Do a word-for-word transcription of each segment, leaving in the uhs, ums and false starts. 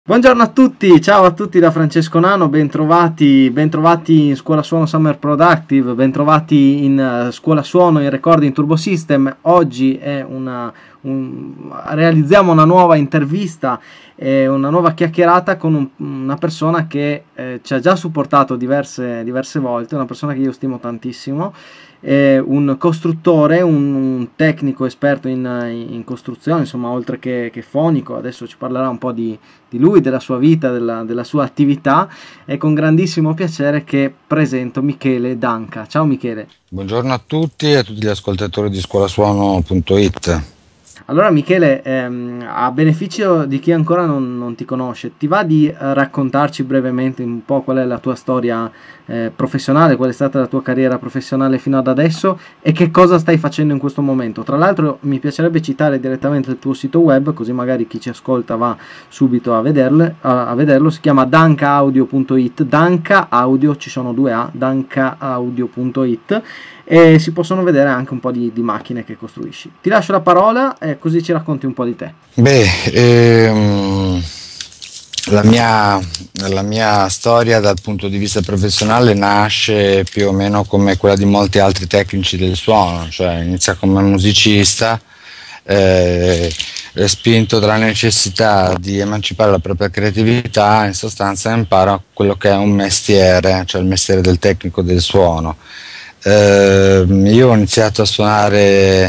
Buongiorno a tutti, ciao a tutti da Francesco Nano, bentrovati, bentrovati in Scuola Suono Summer Productive, bentrovati in uh, Scuola Suono in Recording Turbo System. Oggi è una, un, realizziamo una nuova intervista, eh, una nuova chiacchierata con un, una persona che eh, ci ha già supportato diverse, diverse volte, una persona che io stimo tantissimo. È un costruttore, un, un tecnico esperto in, in costruzione, insomma, oltre che, che fonico. Adesso ci parlerà un po' di, di lui, della sua vita, della, della sua attività. È con grandissimo piacere che presento Michele Danca. Ciao Michele. Buongiorno a tutti e a tutti gli ascoltatori di scuolasuono punto it. Allora Michele, ehm, a beneficio di chi ancora non, non ti conosce, ti va di eh, raccontarci brevemente un po' qual è la tua storia eh, professionale, qual è stata la tua carriera professionale fino ad adesso e che cosa stai facendo in questo momento? Tra l'altro mi piacerebbe citare direttamente il tuo sito web, così magari chi ci ascolta va subito a vederle, a, a vederlo. Si chiama danca audio punto it, Danca Audio, ci sono due A, danca audio punto it, e si possono vedere anche un po' di, di macchine che costruisci. Ti lascio la parola e così ci racconti un po' di te. Beh, ehm, la mia, la mia storia dal punto di vista professionale nasce più o meno come quella di molti altri tecnici del suono, cioè inizia come musicista, eh, spinto dalla necessità di emancipare la propria creatività, in sostanza impara quello che è un mestiere, cioè il mestiere del tecnico del suono. Eh, io ho iniziato a suonare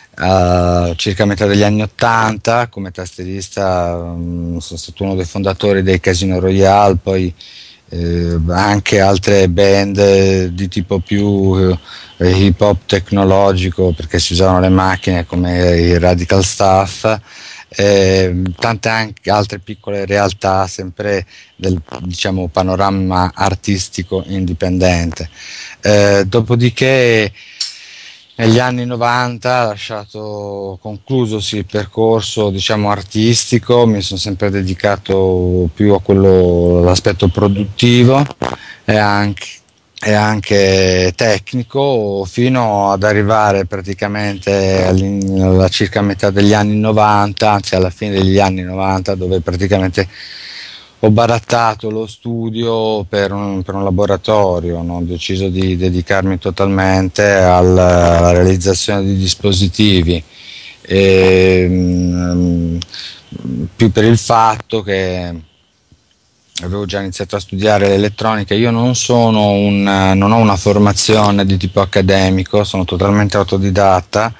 a circa metà degli anni ottanta come tastierista. Mh, sono stato uno dei fondatori dei Casino Royale, poi eh, anche altre band eh, di tipo più eh, hip hop tecnologico, perché si usavano le macchine come i Radical Stuff, eh, tante anche altre piccole realtà sempre del, diciamo, panorama artistico indipendente. Eh, dopodiché negli anni novanta, lasciato conclusosi il percorso, diciamo, artistico, mi sono sempre dedicato più a quello, all'aspetto produttivo e anche, e anche tecnico, fino ad arrivare praticamente alla circa metà degli anni novanta, anzi alla fine degli anni novanta, dove praticamente ho barattato lo studio per un, per un laboratorio, no? Ho deciso di dedicarmi totalmente al- alla realizzazione di dispositivi, e, mm, più per il fatto che avevo già iniziato a studiare l'elettronica. Io non sono un, non ho una formazione di tipo accademico, sono totalmente autodidatta,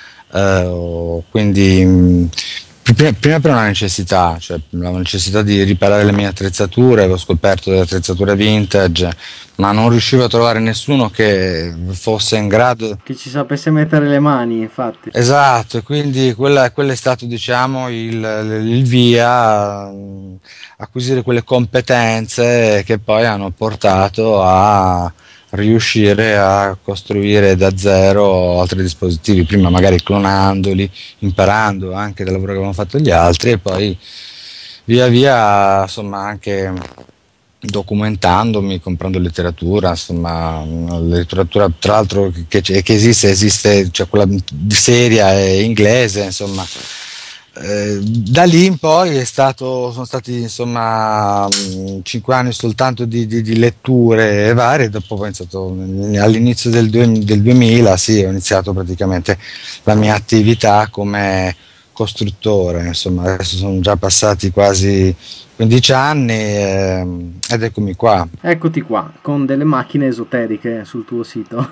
eh, quindi mh, prima, prima per una necessità, cioè la necessità di riparare le mie attrezzature. Avevo scoperto delle attrezzature vintage, ma non riuscivo a trovare nessuno che fosse in grado. Che ci sapesse mettere le mani, infatti. Esatto, e quindi quella, quello è stato, diciamo, il, il via a acquisire quelle competenze che poi hanno portato a riuscire a costruire da zero altri dispositivi, prima magari clonandoli, imparando anche dal lavoro che avevano fatto gli altri, e poi via via, insomma, anche documentandomi, comprando letteratura, insomma, la letteratura tra l'altro che, che esiste, esiste, cioè quella seria e inglese, insomma. Eh, da lì in poi è stato, sono stati insomma mh, cinque anni soltanto di, di, di letture varie. Dopo poi ho iniziato all'inizio del, due- del duemila, sì, ho iniziato praticamente la mia attività come costruttore. Insomma, adesso sono già passati quasi quindici anni, ehm, ed eccomi qua. Eccoti qua, con delle macchine esoteriche sul tuo sito.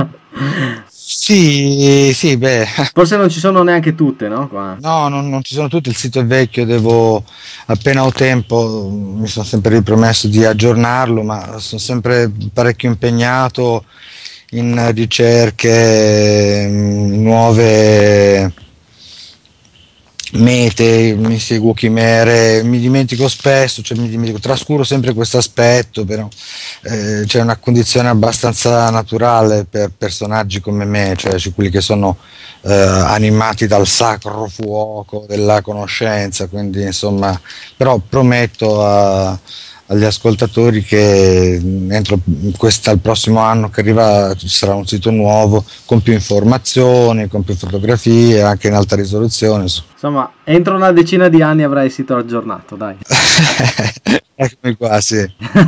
Sì, sì, beh, Forse non ci sono neanche tutte, no? Qua. no, non, non ci sono tutti, il sito è vecchio, devo, appena ho tempo, mi sono sempre ripromesso di aggiornarlo, ma sono sempre parecchio impegnato in ricerche, mh, nuove mete, mi seguo chimere, mi dimentico spesso, cioè mi dimentico, trascuro sempre questo aspetto, però eh, c'è una condizione abbastanza naturale per personaggi come me, cioè cioè quelli che sono eh, animati dal sacro fuoco della conoscenza, quindi insomma, però prometto a, agli ascoltatori che entro questa, il prossimo anno che arriva ci sarà un sito nuovo con più informazioni, con più fotografie, anche in alta risoluzione. Insomma, entro una decina di anni avrai il sito aggiornato, dai. Eccomi qua, sì.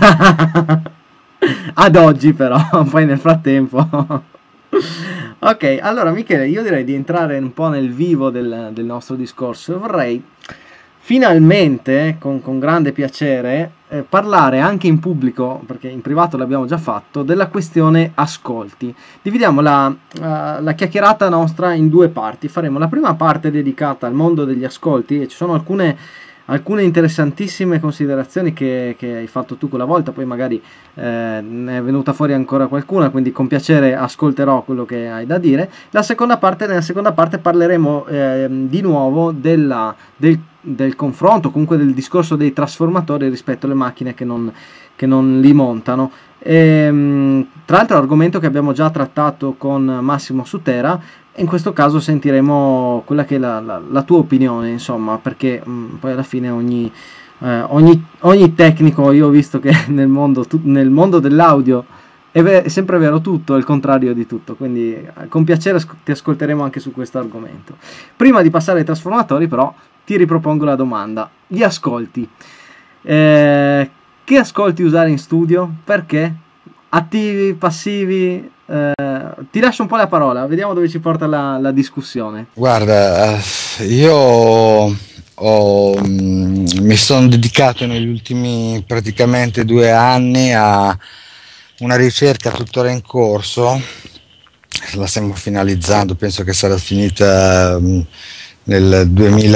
Ad oggi però, poi nel frattempo. Ok, allora Michele, io direi di entrare un po' nel vivo del, del nostro discorso. Vorrei finalmente, con, con grande piacere, eh, parlare anche in pubblico, perché in privato l'abbiamo già fatto, della questione ascolti. Dividiamo la, uh, la chiacchierata nostra in due parti. Faremo la prima parte dedicata al mondo degli ascolti, e ci sono alcune, alcune interessantissime considerazioni che, che hai fatto tu quella volta, poi magari eh, ne è venuta fuori ancora qualcuna, quindi con piacere ascolterò quello che hai da dire. La seconda parte, nella seconda parte parleremo eh, di nuovo della, del del confronto, comunque del discorso dei trasformatori rispetto alle macchine che non, che non li montano. E, tra l'altro, argomento che abbiamo già trattato con Massimo Sutera, e in questo caso sentiremo quella che è la, la, la tua opinione, insomma, perché mh, poi alla fine ogni, eh, ogni, ogni tecnico, io ho visto che nel mondo, tu, nel mondo dell'audio è, ver- è sempre vero tutto, è il contrario di tutto, quindi eh, con piacere asco- ti ascolteremo anche su questo argomento. Prima di passare ai trasformatori, però, ti ripropongo la domanda. Gli ascolti. Eh, che ascolti usare in studio? Perché? Attivi, passivi? Eh, ti lascio un po' la parola, vediamo dove ci porta la, la discussione. Guarda, io ho, mm, mi sono dedicato negli ultimi praticamente due anni a una ricerca tuttora in corso, la stiamo finalizzando, penso che sarà finita um, nel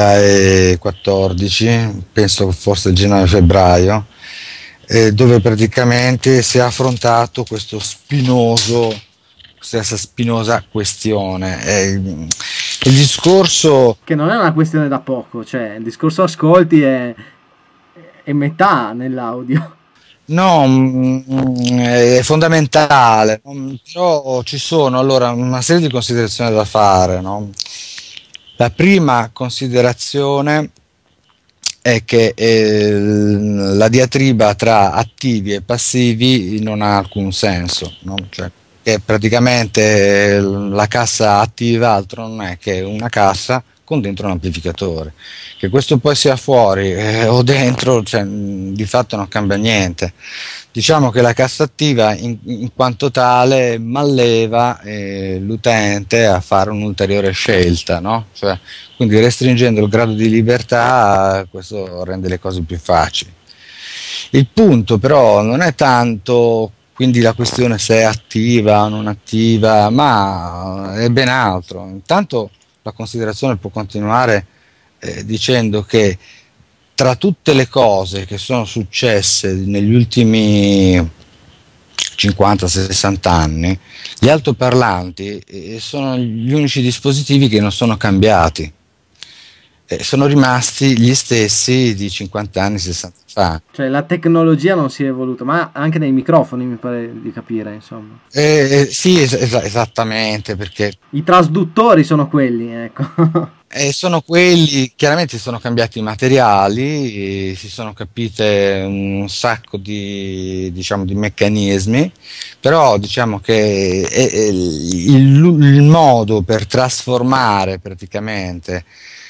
duemilaquattordici, penso forse gennaio-febbraio, eh, dove praticamente si è affrontato questo spinoso, questa spinosa questione. Eh, il discorso... Che non è una questione da poco, cioè il discorso ascolti è, è metà nell'audio. No, mm, è fondamentale, mm, però ci sono allora una serie di considerazioni da fare, no? La prima considerazione è che eh, la diatriba tra attivi e passivi non ha alcun senso, no? Cioè, che praticamente eh, la cassa attiva altro non è che una cassa con dentro un amplificatore. Che questo poi sia fuori eh, o dentro, cioè, mh, di fatto non cambia niente. Diciamo che la cassa attiva in, in quanto tale malleva eh, l'utente a fare un'ulteriore scelta, no? Cioè, quindi restringendo il grado di libertà, questo rende le cose più facili. Il punto però non è tanto quindi la questione se è attiva o non attiva, ma è ben altro. Intanto la considerazione può continuare eh, dicendo che tra tutte le cose che sono successe negli ultimi cinquanta sessanta anni, gli altoparlanti eh, sono gli unici dispositivi che non sono cambiati. Eh, sono rimasti gli stessi di cinquanta anni, sessanta fa. Cioè la tecnologia non si è evoluta, ma anche nei microfoni mi pare di capire, insomma. Eh, eh, sì, es- es- esattamente, perché I trasduttori sono quelli, ecco. eh, sono quelli, chiaramente sono cambiati i materiali, si sono capite un sacco di, diciamo, di meccanismi, però diciamo che è- è il, il modo per trasformare praticamente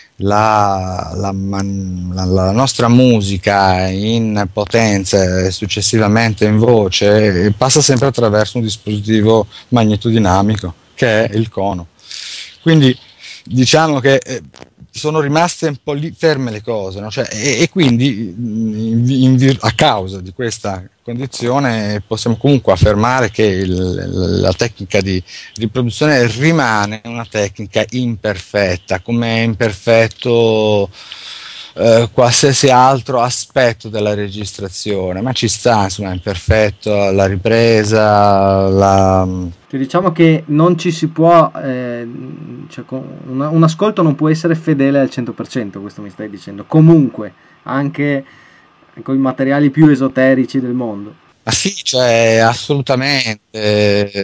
la, la, man- la- la nostra musica in potenza e successivamente in voce passa sempre attraverso un dispositivo magnetodinamico che è il cono. Quindi diciamo che eh, sono rimaste un po' lì ferme le cose, no? Cioè, e, e quindi in- in vir- a causa di questa condizione possiamo comunque affermare che il- la tecnica di riproduzione rimane una tecnica imperfetta, come è imperfetto eh, qualsiasi altro aspetto della registrazione, ma ci sta, insomma, è imperfetto la ripresa, la... Cioè, diciamo che non ci si può, eh, cioè, con- una- un ascolto non può essere fedele al cento per cento, questo mi stai dicendo. Comunque, anche con i materiali più esoterici del mondo. Ma sì, cioè, assolutamente.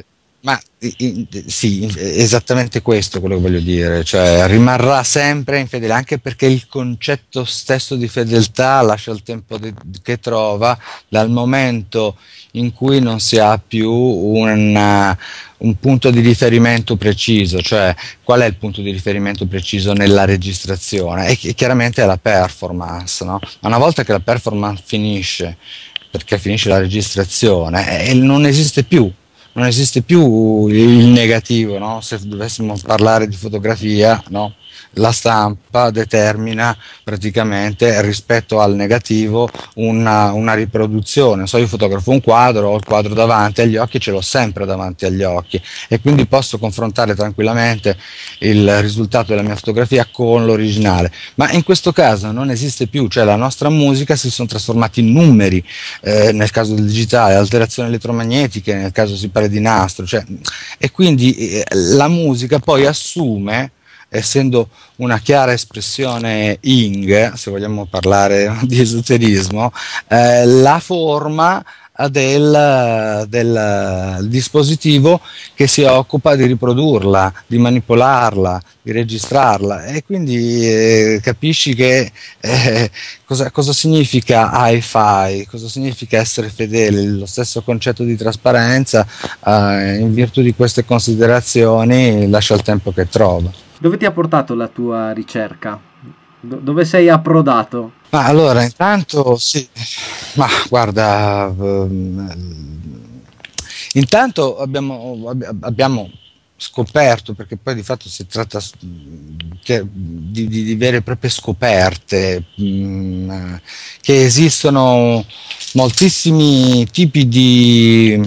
Ma i- i- sì, esattamente questo è quello che voglio dire, cioè rimarrà sempre infedele, anche perché il concetto stesso di fedeltà lascia il tempo de- che trova dal momento in cui non si ha più una- un punto di riferimento preciso, cioè qual è il punto di riferimento preciso nella registrazione? E chi- chiaramente è la performance, no? Ma una volta che la performance finisce, perché finisce la registrazione, e non esiste più, non esiste più il negativo, no? Se dovessimo parlare di fotografia, no? La stampa determina praticamente rispetto al negativo una, una riproduzione. So, io fotografo un quadro, ho il quadro davanti agli occhi, ce l'ho sempre davanti agli occhi e quindi posso confrontare tranquillamente il risultato della mia fotografia con l'originale. Ma in questo caso non esiste più, cioè la nostra musica si sono trasformati in numeri, eh, nel caso del digitale, alterazioni elettromagnetiche, nel caso si parli di nastro, cioè, e quindi eh, la musica poi assume, essendo una chiara espressione Ing, se vogliamo parlare di esoterismo, eh, la forma del, del dispositivo che si occupa di riprodurla, di manipolarla, di registrarla e quindi eh, capisci che eh, cosa, cosa significa hi-fi, cosa significa essere fedeli, lo stesso concetto di trasparenza eh, in virtù di queste considerazioni lascia il tempo che trova. Dove ti ha portato la tua ricerca? Do- dove sei approdato? Ma allora, intanto sì, ma guarda, ehm, intanto abbiamo, ab- abbiamo scoperto, perché poi di fatto si tratta s- che- di, di- di vere e proprie scoperte, mh, che esistono moltissimi tipi di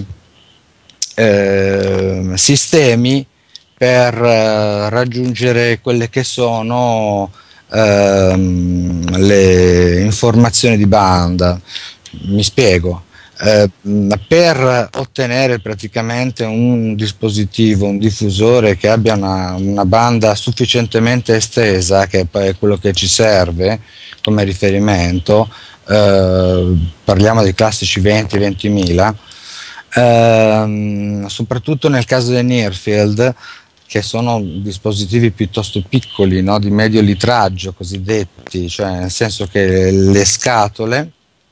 eh, sistemi per eh, raggiungere quelle che sono ehm, le informazioni di banda. Mi spiego. Eh, per ottenere praticamente un dispositivo, un diffusore che abbia una, una banda sufficientemente estesa, che poi è quello che ci serve come riferimento, eh, parliamo dei classici venti ventimila, ehm, soprattutto nel caso dei Nearfield, che sono dispositivi piuttosto piccoli, no? Di medio litraggio cosiddetti, cioè nel senso che le scatole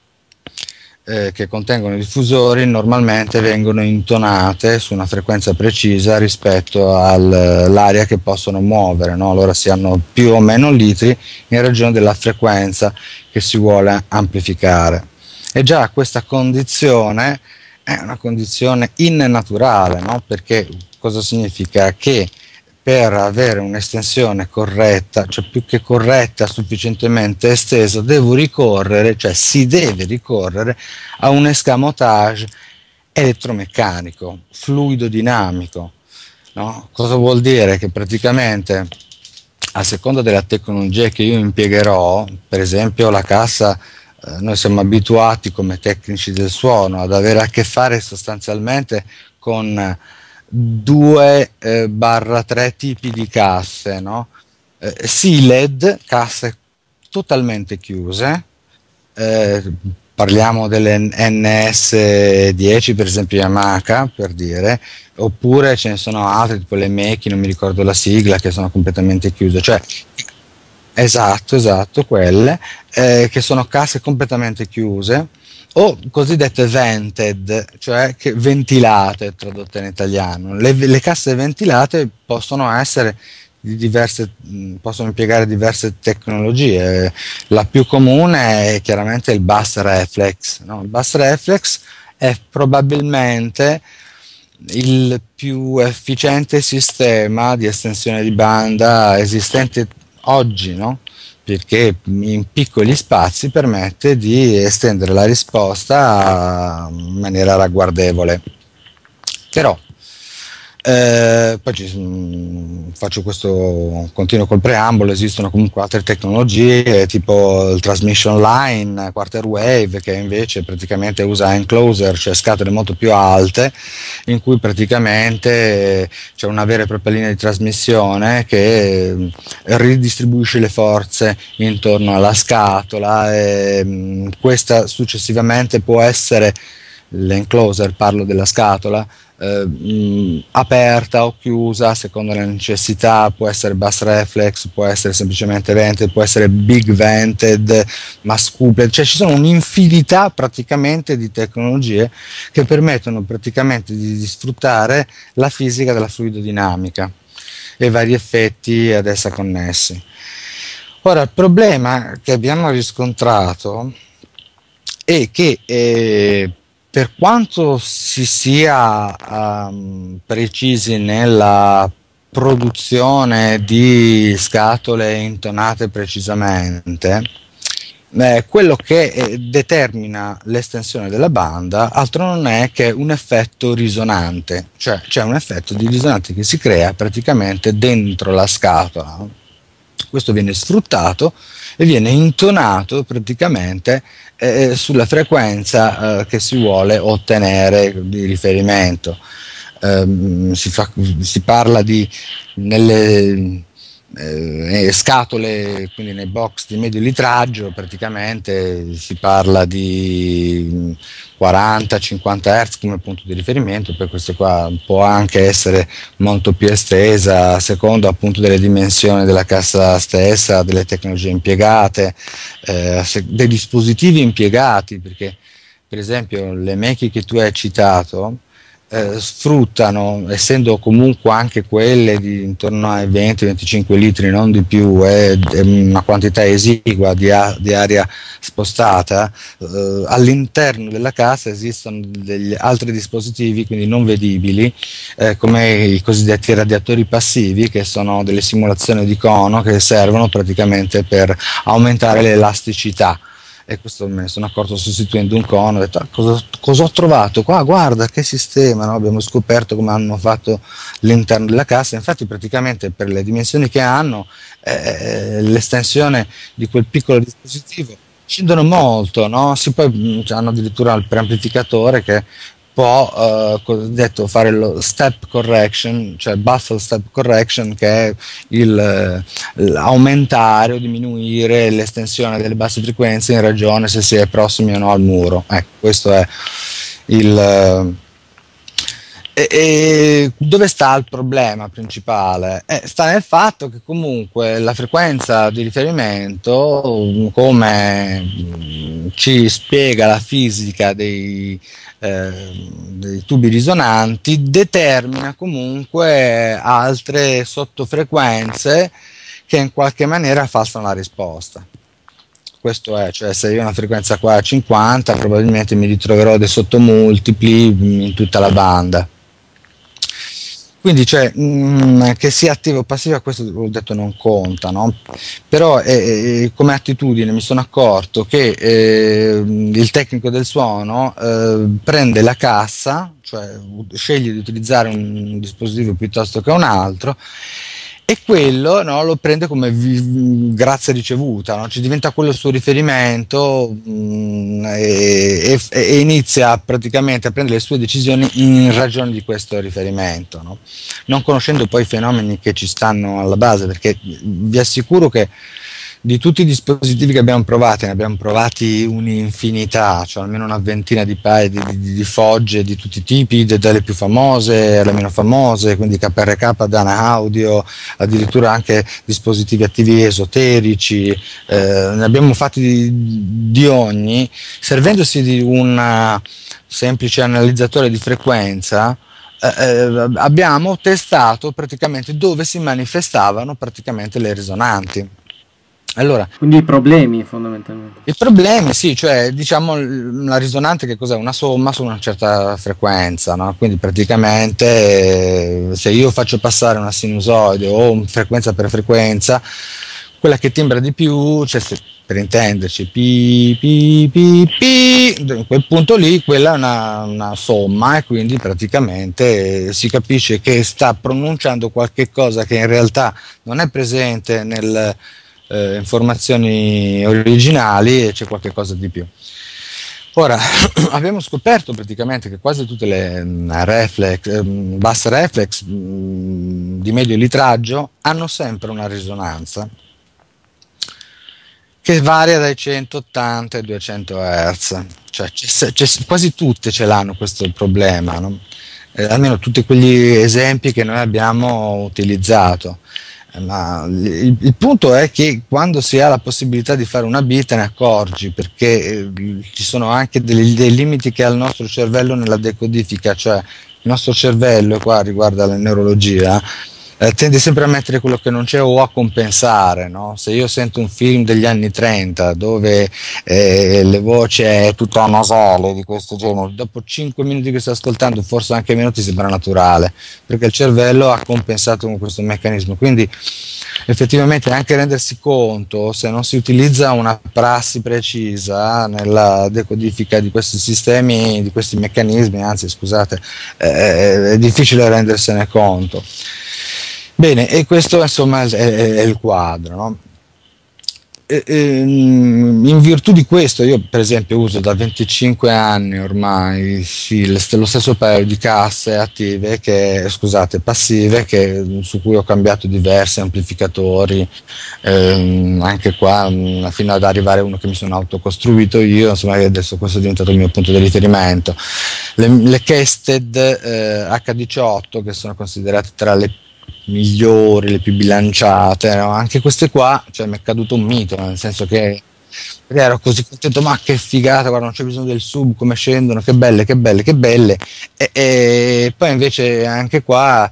eh, che contengono i diffusori normalmente vengono intonate su una frequenza precisa rispetto all'aria che possono muovere, no? Allora si hanno più o meno litri in ragione della frequenza che si vuole amplificare. E già questa condizione è una condizione innaturale, no? Perché cosa significa? Che per avere un'estensione corretta, cioè più che corretta, sufficientemente estesa, devo ricorrere, cioè si deve ricorrere a un escamotage elettromeccanico, fluido dinamico. No? Cosa vuol dire? Che praticamente a seconda della tecnologia che io impiegherò, per esempio la cassa, eh, noi siamo abituati come tecnici del suono ad avere a che fare sostanzialmente con due eh, barra tre tipi di casse, no? Eh, sealed, casse totalmente chiuse, eh, parliamo delle N S dieci per esempio Yamaha per dire, oppure ce ne sono altre tipo le Meki, non mi ricordo la sigla, che sono completamente chiuse, cioè esatto, esatto, quelle eh, che sono casse completamente chiuse o cosiddette vented, cioè che ventilate tradotte in italiano. Le, le casse ventilate possono essere di diverse, mh, possono impiegare diverse tecnologie. La più comune è chiaramente il bus reflex, no? Il bus reflex è probabilmente il più efficiente sistema di estensione di banda esistente oggi, no? Perché in piccoli spazi permette di estendere la risposta in maniera ragguardevole. Però eh, poi ci, mh, faccio questo continuo col preambolo, esistono comunque altre tecnologie tipo il transmission line, quarter wave, che invece praticamente usa encloser, cioè scatole molto più alte, in cui praticamente c'è una vera e propria linea di trasmissione che mh, ridistribuisce le forze intorno alla scatola e mh, questa successivamente può essere l'encloser, parlo della scatola, eh, mh, aperta o chiusa secondo le necessità, può essere bass reflex, può essere semplicemente vented, può essere big vented, mass coupled, cioè ci sono un'infinità praticamente di tecnologie che permettono praticamente di, di sfruttare la fisica della fluidodinamica e i vari effetti ad essa connessi. Ora, il problema che abbiamo riscontrato è che eh, per quanto si sia um, precisi nella produzione di scatole intonate precisamente, eh, quello che eh, determina l'estensione della banda altro non è che un effetto risonante, cioè c'è un effetto di risonante che si crea praticamente dentro la scatola. Questo viene sfruttato e viene intonato praticamente eh, sulla frequenza eh, che si vuole ottenere di riferimento. Um, si, fa, si parla di nelle eh, scatole, quindi nei box di medio litraggio, praticamente si parla di quaranta cinquanta hertz come punto di riferimento, poi questo qua può anche essere molto più estesa a seconda appunto delle dimensioni della cassa stessa, delle tecnologie impiegate, eh, dei dispositivi impiegati, perché per esempio le Mackie che tu hai citato eh, sfruttano, essendo comunque anche quelle di intorno ai venti venticinque litri, non di più, è, è una quantità esigua di, a, di aria spostata, eh, all'interno della cassa esistono degli altri dispositivi, quindi non vedibili, eh, come i cosiddetti radiatori passivi, che sono delle simulazioni di cono che servono praticamente per aumentare l'elasticità. E questo me ne sono accorto sostituendo un cono, ho detto ah, cosa, cosa ho trovato qua, guarda che sistema, no? Abbiamo scoperto come hanno fatto l'interno della cassa, infatti praticamente per le dimensioni che hanno eh, l'estensione di quel piccolo dispositivo scendono molto, no? Si poi hanno addirittura il preamplificatore che può eh, cosiddetto fare lo step correction, cioè baffle step correction, che è il, l'aumentare o diminuire l'estensione delle basse frequenze in ragione se si è prossimi o no al muro. Ecco, questo è il... E, e dove sta il problema principale? Eh, sta nel fatto che comunque la frequenza di riferimento, come mh, ci spiega la fisica dei, eh, dei tubi risonanti, determina comunque altre sottofrequenze che in qualche maniera falsano la risposta. Questo è, cioè se io ho una frequenza qua a cinquanta, probabilmente mi ritroverò dei sottomultipli in tutta la banda. Quindi cioè, mh, che sia attivo o passivo, questo l'ho detto non conta, no? Però eh, come attitudine mi sono accorto che eh, il tecnico del suono eh, prende la cassa, cioè sceglie di utilizzare un dispositivo piuttosto che un altro, e quello, no, lo prende come vi- grazia ricevuta, no? Ci diventa quello il suo riferimento, mh, e, e- e inizia praticamente a prendere le sue decisioni in ragione di questo riferimento, no? Non conoscendo poi i fenomeni che ci stanno alla base, perché vi assicuro che di tutti i dispositivi che abbiamo provato, ne abbiamo provati un'infinità, cioè almeno una ventina di paia di, di, di fogge di tutti i tipi, dalle più famose alle meno famose, quindi K R K, Dana Audio, addirittura anche dispositivi attivi esoterici, eh, ne abbiamo fatti di, di ogni, servendosi di un semplice analizzatore di frequenza. Eh, abbiamo testato praticamente dove si manifestavano praticamente le risonanti. Allora, quindi i problemi fondamentalmente. i problemi, sì, cioè diciamo la risonante che cos'è? Una somma su una certa frequenza, no? Quindi praticamente eh, se io faccio passare una sinusoide o frequenza per frequenza, quella che timbra di più, cioè se, per intenderci, pi, pi, pi, pi, in quel punto lì, quella è una, una somma e quindi praticamente si capisce che sta pronunciando qualche cosa che in realtà non è presente nel Eh, informazioni originali e c'è qualche cosa di più. Ora abbiamo scoperto praticamente che quasi tutte le mh, reflex, eh, basse reflex mh, di medio litraggio hanno sempre una risonanza che varia dai centottanta ai duecento hertz, cioè c'è, c'è, quasi tutte ce l'hanno questo problema, no? eh, almeno tutti quegli esempi che noi abbiamo utilizzato. Eh, Ma il, il punto è che quando si ha la possibilità di fare una B te ne accorgi, perché eh, ci sono anche dei, dei limiti che ha il nostro cervello nella decodifica, cioè il nostro cervello, qua riguarda la neurologia, eh, tende sempre a mettere quello che non c'è o a compensare, no? Se io sento un film degli anni trenta dove eh, le voci è tutta nasale di questo genere, dopo cinque minuti che sto ascoltando, forse anche meno, ti sembra naturale, perché il cervello ha compensato con questo meccanismo. Quindi effettivamente anche rendersi conto, se non si utilizza una prassi precisa nella decodifica di questi sistemi, di questi meccanismi, anzi scusate, eh, è difficile rendersene conto. Bene, e questo insomma è, è- è il quadro, no? E- ehm, in virtù di questo, io per esempio uso da venticinque anni ormai sì, le- lo stesso paio di casse attive che, scusate, passive, che, su cui ho cambiato diversi amplificatori, ehm, anche qua mh, fino ad arrivare a uno che mi sono autocostruito io, insomma, che adesso questo è diventato il mio punto di riferimento. Le, le Kested eh, acca diciotto, che sono considerate tra le migliori, le più bilanciate, no? Anche queste qua, cioè mi è caduto un mito, nel senso che perché ero così contento, ma che figata, guarda, non c'è bisogno del sub, come scendono, che belle, che belle, che belle. E, e poi invece anche qua,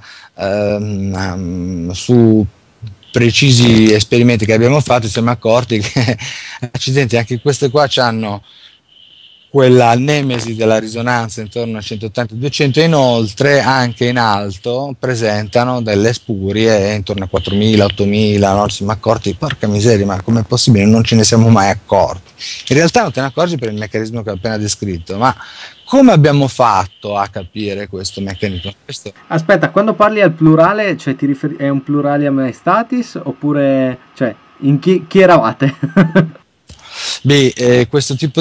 ehm, su precisi esperimenti che abbiamo fatto, ci siamo accorti che, accidenti, anche queste qua hanno quella nemesi della risonanza intorno a centottanta duecento, e inoltre anche in alto presentano delle spurie intorno a quattromila ottomila, no? Ci siamo accorti, porca miseria, ma com'è possibile? Non ce ne siamo mai accorti. In realtà non te ne accorgi per il meccanismo che ho appena descritto, ma come abbiamo fatto a capire questo meccanismo? Questo Aspetta, quando parli al plurale, cioè ti riferi- è un plurale a maestatis oppure, cioè, in chi, chi eravate? Beh, eh, questo tipo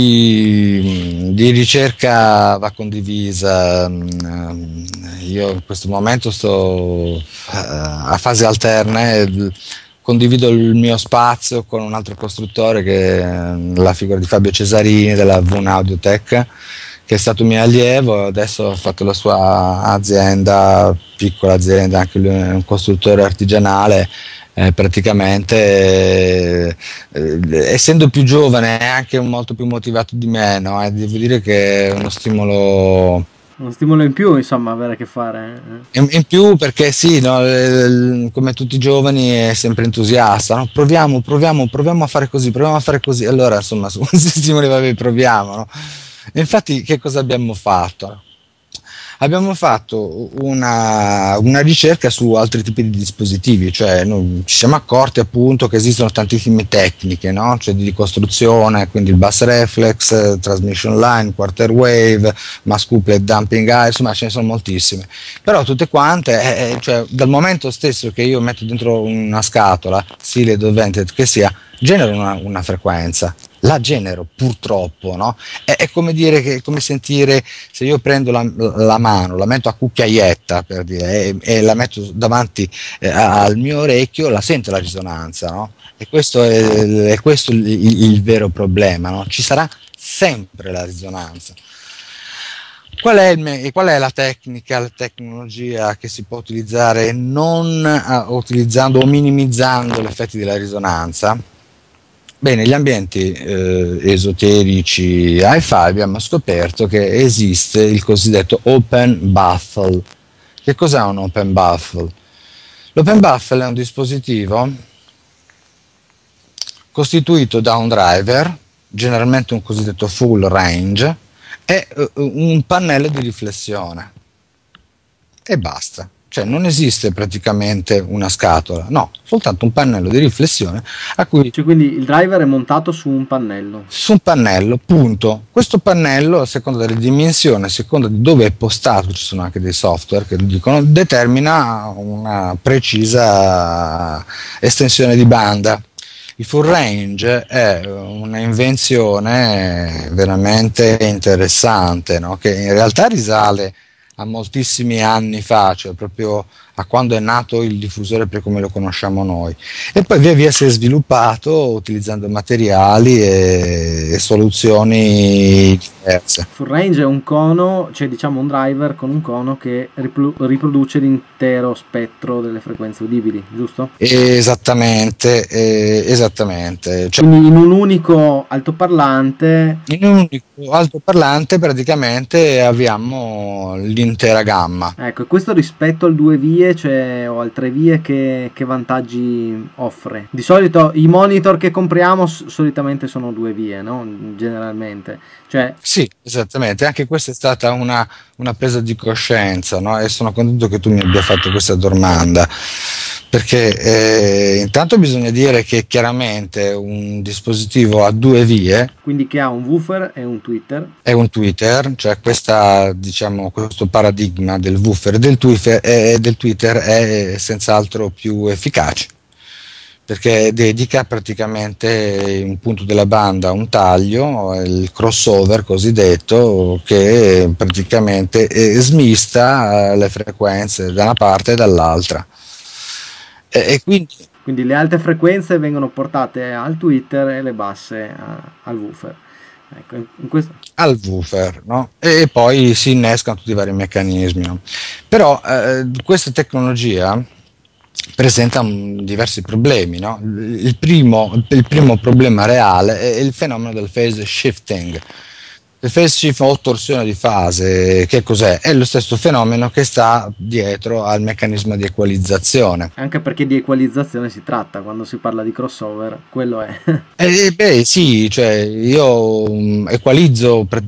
di, di ricerca va condivisa. mm, Io in questo momento sto eh, a fasi alterne, il- condivido il mio spazio con un altro costruttore che è la figura di Fabio Cesarini della Vun Audiotech, che è stato mio allievo, adesso ha fatto la sua azienda, piccola azienda, anche lui è un costruttore artigianale, eh, praticamente eh, eh, essendo più giovane è anche molto più motivato di me, no? E devo dire che è uno stimolo Uno stimolo in più, insomma, avere a che fare. in, in più, perché sì, no, eh, come tutti i giovani è sempre entusiasta, no? Proviamo, proviamo, proviamo a fare così, proviamo a fare così, allora insomma su questi stimoli, vabbè, proviamo, no? E infatti che cosa abbiamo fatto? Abbiamo fatto una, una ricerca su altri tipi di dispositivi, cioè noi ci siamo accorti appunto che esistono tantissime tecniche, no? Cioè di ricostruzione, quindi il bus reflex, eh, transmission line, quarter wave, mass couplet, dumping high, insomma ce ne sono moltissime. Però tutte quante, eh, eh, cioè dal momento stesso che io metto dentro una scatola, sealed o vented che sia, genero una, una frequenza. La genero purtroppo, no? È, è come dire che, è come sentire, se io prendo la, la mano, la metto a cucchiaietta per dire, e, e la metto davanti eh, al mio orecchio, la sento la risonanza, no? E questo è, è questo il, il, il vero problema, no? Ci sarà sempre la risonanza. Qual è, il me- qual è la tecnica, la tecnologia che si può utilizzare non uh, utilizzando o minimizzando gli effetti della risonanza? Bene, negli ambienti eh, esoterici hi-fi abbiamo scoperto che esiste il cosiddetto open baffle. Che cos'è un open baffle? L'open baffle è un dispositivo costituito da un driver, generalmente un cosiddetto full range, e eh, un pannello di riflessione. E basta. Cioè non esiste praticamente una scatola, no, soltanto un pannello di riflessione a cui Cioè, quindi il driver è montato su un pannello. su un pannello, punto. Questo pannello, a seconda delle dimensioni, a seconda di dove è postato, ci sono anche dei software che lo dicono, determina una precisa estensione di banda. Il full range è una invenzione veramente interessante, no? Che in realtà risale a moltissimi anni fa, cioè proprio a quando è nato il diffusore per come lo conosciamo noi, e poi via via si è sviluppato utilizzando materiali e, e soluzioni diverse. Full range è un cono, cioè diciamo un driver con un cono che ripro- riproduce l'intero spettro delle frequenze udibili, giusto? Esattamente, eh, esattamente. Cioè, Quindi in un unico altoparlante. in un unico altoparlante praticamente abbiamo l'intera gamma. Ecco, e questo rispetto al due vie, cioè o al tre vie, che, che vantaggi offre? Di solito i monitor che compriamo s- solitamente sono due vie, no? Generalmente. Cioè, Sì, esattamente, anche questa è stata una, una presa di coscienza, no? E sono contento che tu mi abbia fatto questa domanda, perché eh, intanto bisogna dire che chiaramente un dispositivo a due vie quindi che ha un woofer e un tweeter. è un tweeter, cioè questa, diciamo, questo paradigma del woofer e del tweeter è, del tweeter è senz'altro più efficace, perché dedica praticamente un punto della banda, un taglio, il crossover cosiddetto, che praticamente eh, smista eh, le frequenze da una parte e dall'altra. E, e quindi Quindi le alte frequenze vengono portate al tweeter e le basse a- al woofer. Ecco, in, in questo. al woofer, no? E poi si innescano tutti i vari meccanismi, no? Però eh, questa tecnologia presenta un- diversi problemi, no? Il primo, il primo problema reale è il fenomeno del phase shifting. Il phase shift o torsione di fase, che cos'è? È lo stesso fenomeno che sta dietro al meccanismo di equalizzazione. Anche perché di equalizzazione si tratta quando si parla di crossover, quello è. Eh, beh, sì, cioè io um, equalizzo, pre-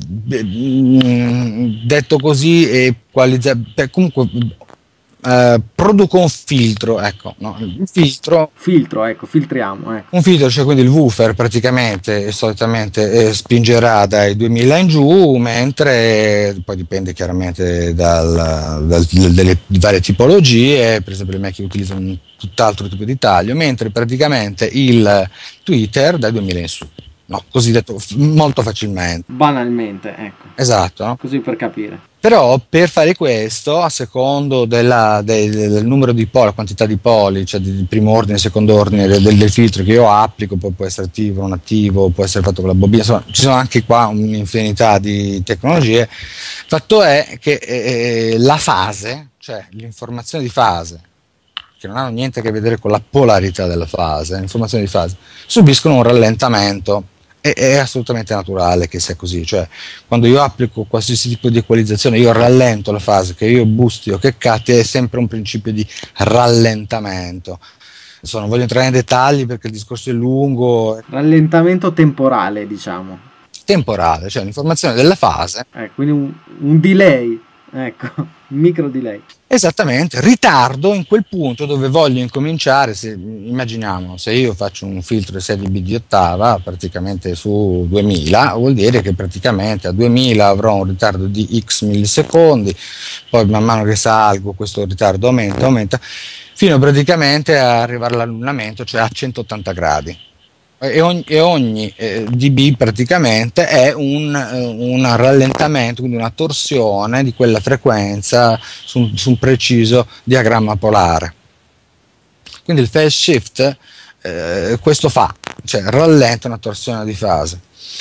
mm, detto così, equalizza, beh, comunque eh, produco un filtro, ecco, no? Il filtro, Filtro, ecco, filtriamo, ecco. un filtro, cioè quindi il woofer praticamente eh, solitamente eh, spingerà dai duemila in giù, mentre poi dipende chiaramente dal, dal- dalle varie tipologie, per esempio le macchine utilizzano un tutt'altro tipo di taglio, mentre praticamente il tweeter dai duemila in su, no? Così detto f- molto facilmente. Banalmente, ecco. Esatto, no? Così per capire. Però per fare questo, a secondo della- del, del numero di poli, quantità di poli, cioè di, di primo ordine, secondo ordine del, del filtro che io applico, poi può essere attivo, non attivo, può essere fatto con la bobina, insomma ci sono anche qua un'infinità di tecnologie. Il fatto è che eh, la fase, cioè l'informazione di fase, che non hanno niente a che vedere con la polarità della fase, l'informazione di fase, subiscono un rallentamento. È, è assolutamente naturale che sia così, cioè quando io applico qualsiasi tipo di equalizzazione io rallento la fase, che io boosti o che catti, è sempre un principio di rallentamento. Adesso non voglio entrare nei dettagli perché il discorso è lungo, Rallentamento temporale, diciamo. temporale, cioè l'informazione della fase. Eh, quindi un, un delay, ecco, un micro delay. Esattamente, ritardo in quel punto dove voglio incominciare. Se, immaginiamo, se io faccio un filtro S D B di ottava praticamente su duemila, vuol dire che praticamente a duemila avrò un ritardo di X millisecondi, poi man mano che salgo questo ritardo aumenta, aumenta, fino praticamente a arrivare all'annullamento, cioè a centottanta gradi. E ogni, e ogni eh, dB praticamente è un, eh, un rallentamento, quindi una torsione di quella frequenza su un, su un preciso diagramma polare. Quindi il phase shift eh, questo fa, cioè rallenta una torsione di fase.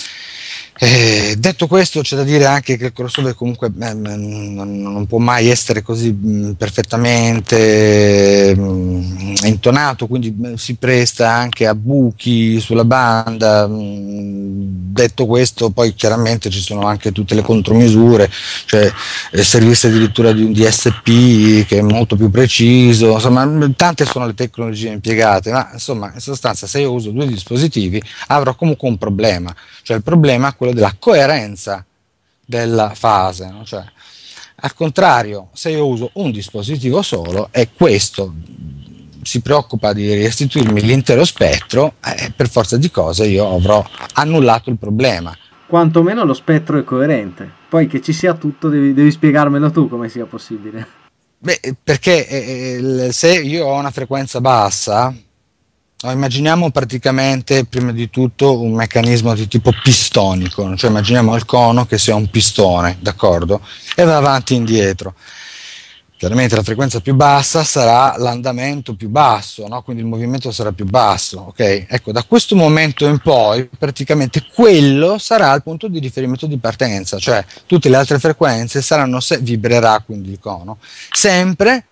Eh, detto questo, c'è da dire anche che il crossover comunque eh, non, non può mai essere così mh, perfettamente mh, intonato, quindi mh, si presta anche a buchi sulla banda. Mh, detto questo, poi chiaramente ci sono anche tutte le contromisure, cioè eh, servisse addirittura di un D S P che è molto più preciso, insomma tante sono le tecnologie impiegate, ma insomma in sostanza se io uso due dispositivi avrò comunque un problema, cioè il problema è quello della coerenza della fase, no? Cioè, al contrario, se io uso un dispositivo solo e questo si preoccupa di restituirmi l'intero spettro, eh, per forza di cose io avrò annullato il problema. Quantomeno lo spettro è coerente. Poi che ci sia tutto, devi, devi spiegarmelo tu come sia possibile. Beh, perché eh, se io ho una frequenza bassa, no, immaginiamo praticamente prima di tutto un meccanismo di tipo pistonico, cioè immaginiamo il cono che sia un pistone, d'accordo? E va avanti e indietro. chiaramente la frequenza più bassa sarà l'andamento più basso, no? Quindi il movimento sarà più basso, ok? Ecco, da questo momento in poi praticamente quello sarà il punto di riferimento di partenza, cioè tutte le altre frequenze saranno, se vibrerà quindi il cono, sempre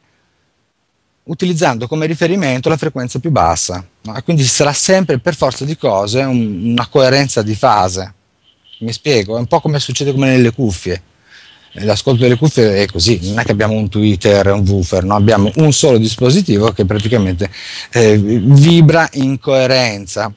utilizzando come riferimento la frequenza più bassa, no? E quindi ci sarà sempre per forza di cose un, una coerenza di fase. Mi spiego? È un po' come succede come nelle cuffie. L'ascolto delle cuffie è così, non è che abbiamo un tweeter e un woofer, no? Abbiamo un solo dispositivo che praticamente eh, vibra in coerenza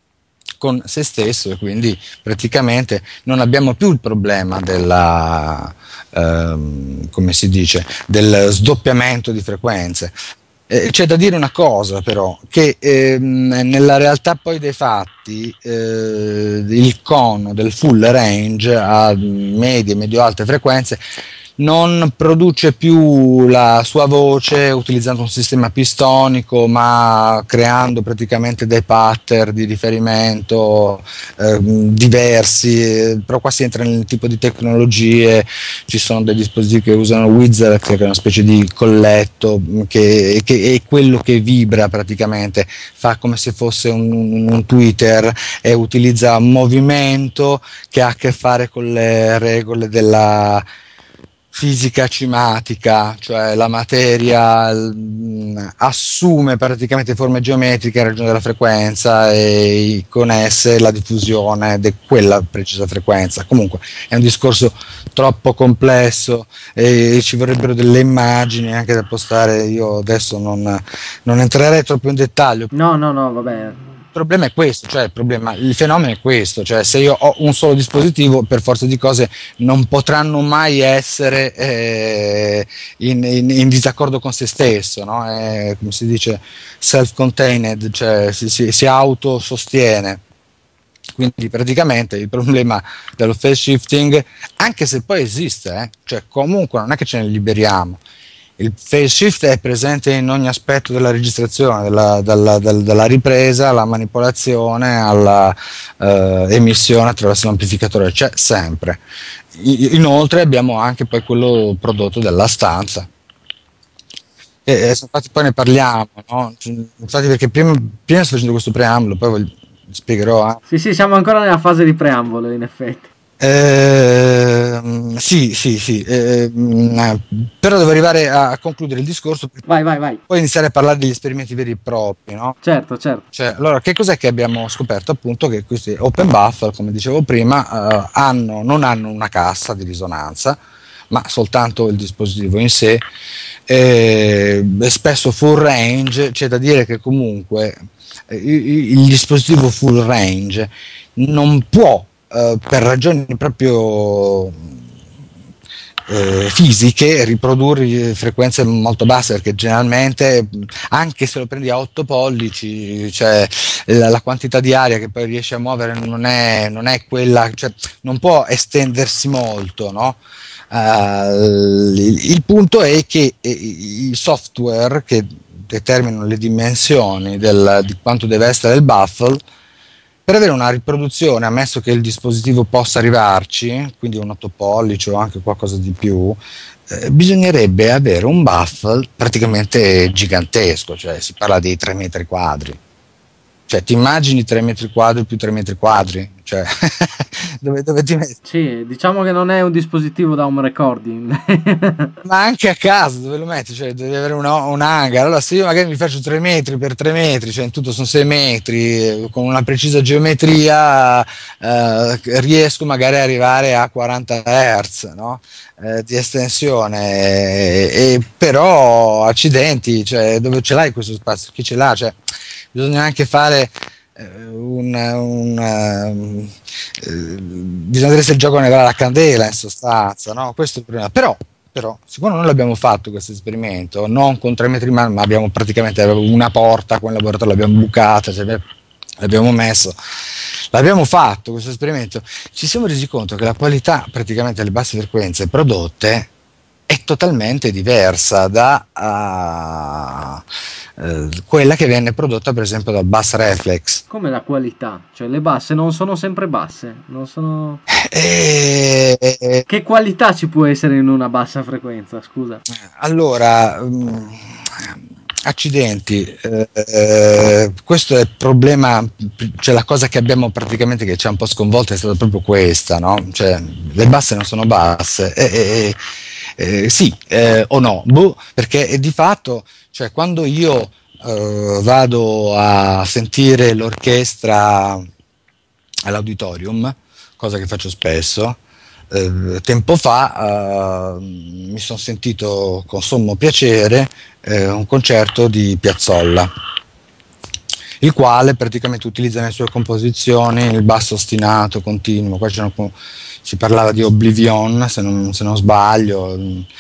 con se stesso, e quindi praticamente non abbiamo più il problema della, ehm, come si dice, del sdoppiamento di frequenze. Eh, c'è da dire una cosa però, che ehm, nella realtà poi dei fatti eh, il cono del full range a medie, medio-alte frequenze non produce più la sua voce utilizzando un sistema pistonico, ma creando praticamente dei pattern di riferimento eh, diversi, però qua si entra nel tipo di tecnologie. Ci sono dei dispositivi che usano Wizard, che è una specie di colletto che, che è quello che vibra praticamente, fa come se fosse un, un Twitter, e utilizza un movimento che ha a che fare con le regole della fisica cimatica, cioè la materia mh, assume praticamente forme geometriche in ragione della frequenza e con esse la diffusione di quella precisa frequenza. Comunque è un discorso troppo complesso e ci vorrebbero delle immagini anche da postare. Io adesso non, non entrerei troppo in dettaglio. No, no, no, vabbè. Il problema è questo, cioè il, problema, il fenomeno è questo, cioè se io ho un solo dispositivo, per forza di cose non potranno mai essere eh, in, in, in disaccordo con se stesso, no? È, come si dice, self-contained, cioè si, si, si autosostiene. Quindi praticamente il problema dello phase shifting, anche se poi esiste, eh, cioè comunque non è che ce ne liberiamo. Il phase shift è presente in ogni aspetto della registrazione, dalla, dalla, dalla ripresa alla manipolazione, alla eh, emissione attraverso l'amplificatore, c'è sempre. I, inoltre abbiamo anche poi quello prodotto dalla stanza. E, e infatti poi ne parliamo, no? Infatti perché prima, prima sto facendo questo preambolo, poi vi spiegherò. Eh. Sì, sì, siamo ancora nella fase di preambolo, in effetti. Eh, sì, sì, sì, eh, però devo arrivare a, a concludere il discorso. Vai, vai, vai. Poi iniziare a parlare degli esperimenti veri e propri, no? Certo, certo. Cioè, allora, che cos'è che abbiamo scoperto? Appunto che questi open buffer, come dicevo prima, eh, hanno, non hanno una cassa di risonanza, ma soltanto il dispositivo in sé, eh, spesso full range. C'è da dire che comunque eh, il dispositivo full range non può, Uh, per ragioni proprio uh, fisiche, riprodurre frequenze molto basse, perché generalmente anche se lo prendi a otto pollici, cioè la, la quantità di aria che poi riesce a muovere non è, non è quella, cioè non può estendersi molto, no? Uh, il, il punto è che eh, i software che determinano le dimensioni del, di quanto deve essere il baffle, per avere una riproduzione, ammesso che il dispositivo possa arrivarci, quindi un otto pollici o anche qualcosa di più, eh, bisognerebbe avere un baffle praticamente gigantesco, cioè si parla di tre metri quadri. Cioè ti immagini tre metri quadri più tre metri quadri? Cioè, dove, dove ti metti? Sì, diciamo che non è un dispositivo da home recording. Ma anche a casa dove lo metti? Cioè devi avere un, un hangar. Allora se io magari mi faccio tre metri per tre metri, cioè in tutto sono sei metri, con una precisa geometria eh, riesco magari ad arrivare a quaranta hertz, no? eh, di estensione, e, e però accidenti, cioè dove ce l'hai questo spazio? Chi ce l'ha? Cioè, bisogna anche fare un, un uh, bisogna vedere se il gioco ne vale la candela, in sostanza, no? Questo è il problema. Però, però siccome non l'abbiamo fatto questo esperimento, non con tre metri, ma abbiamo praticamente una porta con il laboratorio, l'abbiamo bucata, cioè l'abbiamo messo, l'abbiamo fatto questo esperimento, ci siamo resi conto che la qualità praticamente delle basse frequenze prodotte è totalmente diversa da uh, uh, quella che viene prodotta per esempio dal Bass Reflex. Come la qualità? Cioè le basse non sono sempre basse, non sono... E... Che qualità ci può essere in una bassa frequenza, scusa? Allora, um, accidenti, eh, eh, questo è il problema, cioè la cosa che abbiamo praticamente che ci ha un po' sconvolto è stata proprio questa, no? Cioè le basse non sono basse, eh, eh, eh, sì eh, o no, boh, perché di fatto, cioè quando io eh, vado a sentire l'orchestra all'auditorium, cosa che faccio spesso, eh, tempo fa eh, mi sono sentito con sommo piacere eh, un concerto di Piazzolla, il quale praticamente utilizza nelle sue composizioni il basso ostinato continuo. Qua si parlava di Oblivion, se non, se non sbaglio,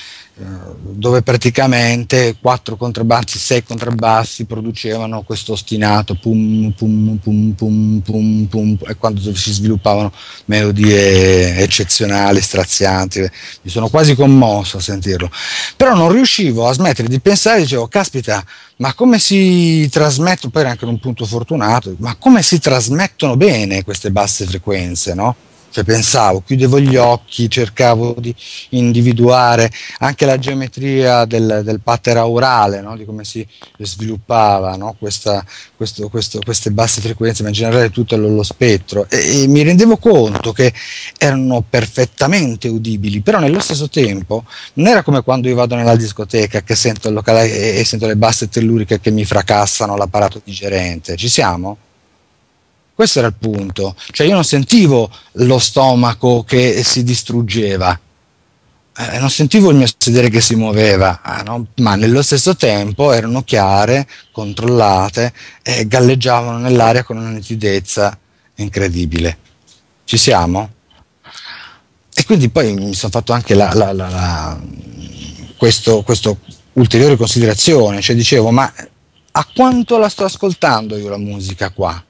dove praticamente quattro contrabbassi, sei contrabbassi producevano questo ostinato pum pum pum pum pum pum, e quando si sviluppavano melodie eccezionali, strazianti. Mi sono quasi commosso a sentirlo, però non riuscivo a smettere di pensare, dicevo caspita, ma come si trasmettono, poi era anche un punto fortunato, ma come si trasmettono bene queste basse frequenze, no? Cioè pensavo, chiudevo gli occhi, cercavo di individuare anche la geometria del, del pattern aurale, no? Di come si sviluppava, no? Questa, questo, questo, queste basse frequenze, ma in generale tutto lo, lo spettro, e, e mi rendevo conto che erano perfettamente udibili, però nello stesso tempo non era come quando io vado nella discoteca che sento il locale e, e sento le basse telluriche che mi fracassano l'apparato digerente. Ci siamo? Questo era il punto, cioè io non sentivo lo stomaco che si distruggeva, eh, non sentivo il mio sedere che si muoveva, eh, no? Ma nello stesso tempo erano chiare, controllate e galleggiavano nell'aria con una nitidezza incredibile. Ci siamo? E quindi poi mi sono fatto anche la, la, la, la, questo, questo ulteriore considerazione, cioè dicevo, ma a quanto la sto ascoltando io la musica qua?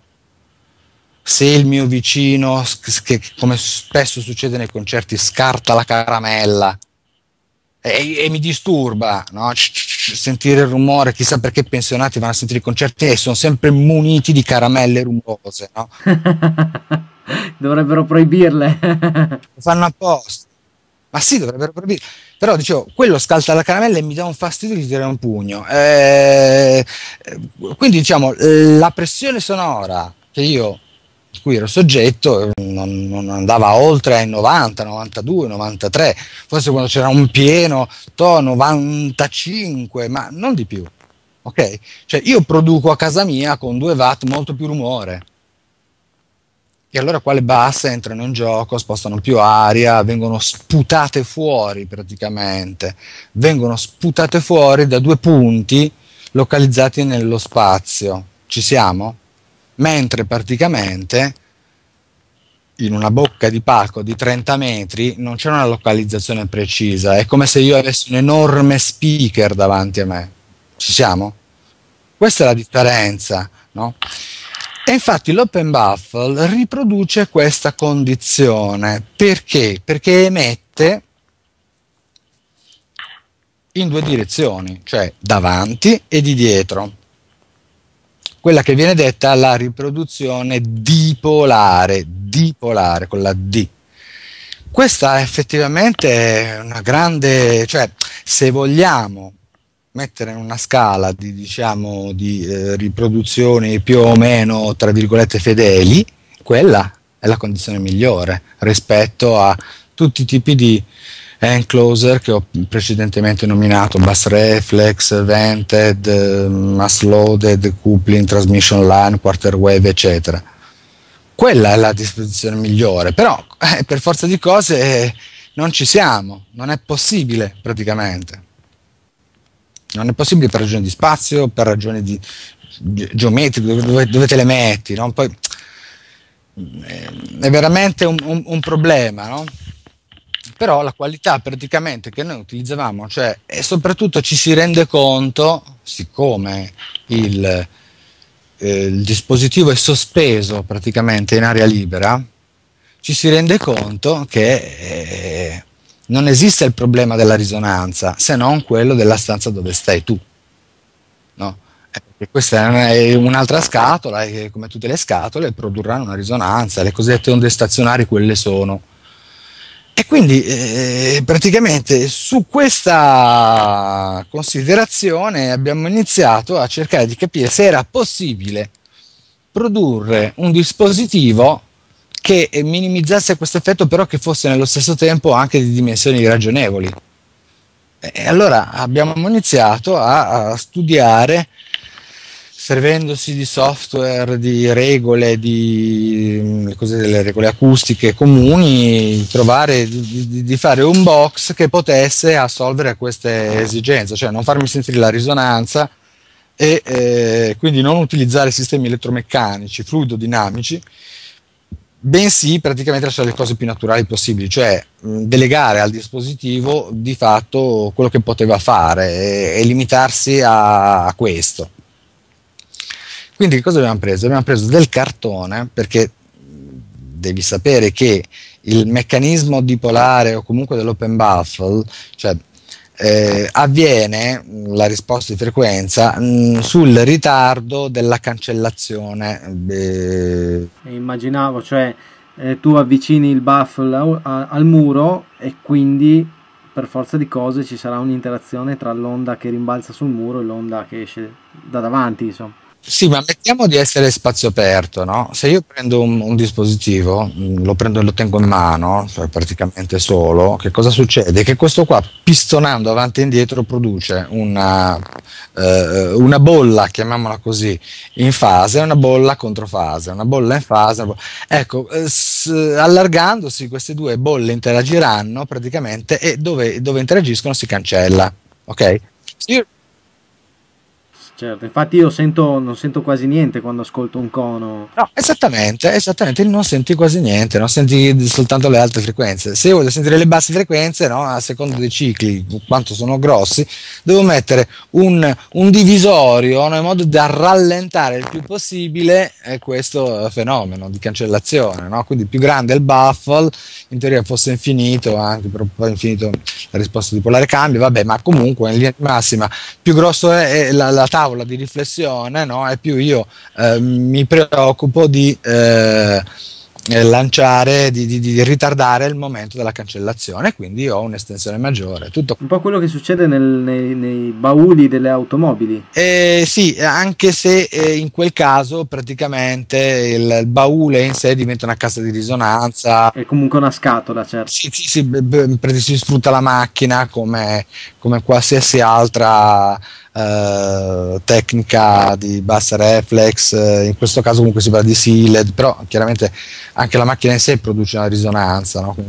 Se il mio vicino, che come spesso succede nei concerti, scarta la caramella e, e mi disturba, no? Sentire il rumore, chissà perché i pensionati vanno a sentire i concerti e sono sempre muniti di caramelle rumorose, no? Dovrebbero proibirle. Lo fanno apposta. Ma sì, dovrebbero proibirle. Però dicevo, quello scalda la caramella e mi dà un fastidio di tirare un pugno. Eh, quindi diciamo, la pressione sonora che io di cui ero soggetto non, non andava oltre ai novanta, novantadue, novantatré, forse quando c'era un pieno to, novantacinque, ma non di più, ok? Cioè io produco a casa mia con due watt molto più rumore, e allora qua le basse entrano in gioco, spostano più aria, vengono sputate fuori praticamente, vengono sputate fuori da due punti localizzati nello spazio. Ci siamo? Mentre praticamente in una bocca di palco di trenta metri non c'è una localizzazione precisa, è come se io avessi un enorme speaker davanti a me. Ci siamo? Questa è la differenza, no? E infatti l'open baffle riproduce questa condizione. Perché? Perché emette in due direzioni, cioè davanti e di dietro. Quella che viene detta la riproduzione dipolare, dipolare con la D. Questa effettivamente è una grande, cioè se vogliamo mettere in una scala di, diciamo, di eh, riproduzioni più o meno tra virgolette fedeli, quella è la condizione migliore rispetto a tutti i tipi di encloser che ho precedentemente nominato, Bass Reflex, Vented, Mass Loaded, Coupling, Transmission Line, Quarter Wave, eccetera. Quella è la disposizione migliore, però eh, per forza di cose eh, non ci siamo, non è possibile praticamente. Non è possibile per ragioni di spazio, per ragioni di geometriche, dove, dove te le metti, no? Poi eh, è veramente un, un, un problema, no? Però la qualità praticamente che noi utilizzavamo, cioè, e soprattutto ci si rende conto, siccome il, eh, il dispositivo è sospeso praticamente in aria libera, ci si rende conto che eh, non esiste il problema della risonanza, se non quello della stanza dove stai tu, no? Eh, perché questa è una- è un'altra scatola e come tutte le scatole produrranno una risonanza, le cosiddette onde stazionarie quelle sono. E quindi eh, praticamente su questa considerazione abbiamo iniziato a cercare di capire se era possibile produrre un dispositivo che minimizzasse questo effetto, però che fosse nello stesso tempo anche di dimensioni ragionevoli. E allora abbiamo iniziato a, a studiare, servendosi di software, di regole, di le cose, delle regole acustiche comuni, trovare di, di, di fare un box che potesse assolvere a queste esigenze, cioè non farmi sentire la risonanza e eh, quindi non utilizzare sistemi elettromeccanici, fluidodinamici, bensì praticamente lasciare le cose più naturali possibili, cioè mh, delegare al dispositivo di fatto quello che poteva fare e, e limitarsi a, a questo. Quindi che cosa abbiamo preso? Abbiamo preso del cartone, perché devi sapere che il meccanismo dipolare o comunque dell'open baffle, cioè eh, avviene la risposta di frequenza mh, sul ritardo della cancellazione. eh, E immaginavo, cioè eh, tu avvicini il baffle a- a- al muro e quindi per forza di cose ci sarà un'interazione tra l'onda che rimbalza sul muro e l'onda che esce da davanti, insomma. Sì, ma mettiamo di essere spazio aperto, no? Se io prendo un, un dispositivo, mh, lo prendo e lo tengo in mano, cioè praticamente solo, che cosa succede? Che questo qua, pistonando avanti e indietro, produce una, eh, una bolla, chiamiamola così, in fase e una bolla controfase, una bolla in fase. Una bolla- Ecco, eh, s- allargandosi queste due bolle interagiranno praticamente e dove, dove interagiscono si cancella, ok? Se io Certo, infatti io sento, non sento quasi niente quando ascolto un cono. No, esattamente, esattamente, non senti quasi niente, non senti soltanto le alte frequenze. Se io voglio sentire le basse frequenze, no, a seconda dei cicli, quanto sono grossi, devo mettere un, un divisorio, no, in modo da rallentare il più possibile eh, questo fenomeno di cancellazione. No? Quindi più grande il baffle, in teoria fosse infinito, anche però poi infinito la risposta di polare cambia, vabbè, ma comunque in linea di massima più grosso è, è la, la tavola di riflessione, no? E più io eh, mi preoccupo di eh, eh, lanciare, di, di, di ritardare il momento della cancellazione, quindi ho un'estensione maggiore. Tutto. Un po' quello che succede nel- nei, nei bauli delle automobili. Eh, sì, anche se eh, in quel caso praticamente il, il baule in sé diventa una cassa di risonanza. È comunque una scatola, certo. Sì, sì, sì, b- b- perché si sfrutta la macchina come, come qualsiasi altra eh, tecnica di bassa reflex, eh, in questo caso comunque si parla di SILED, però chiaramente anche la macchina in sé produce una risonanza, no?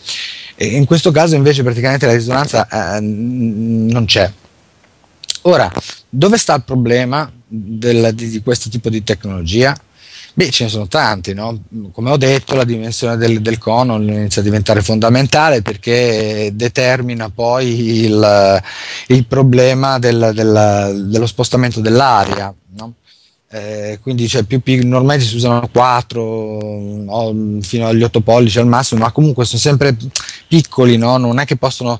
E in questo caso invece praticamente la risonanza eh, n- non c'è. Ora, dove sta il problema del- di, di questo tipo di tecnologia? Beh, ce ne sono tanti, no? Come ho detto, la dimensione del, del cono inizia a diventare fondamentale perché determina poi il, il problema del- del- dello spostamento dell'aria, no? Eh, quindi cioè, più, più, normalmente si usano quattro fino agli otto pollici al massimo, ma comunque sono sempre piccoli, no? Non è che possono,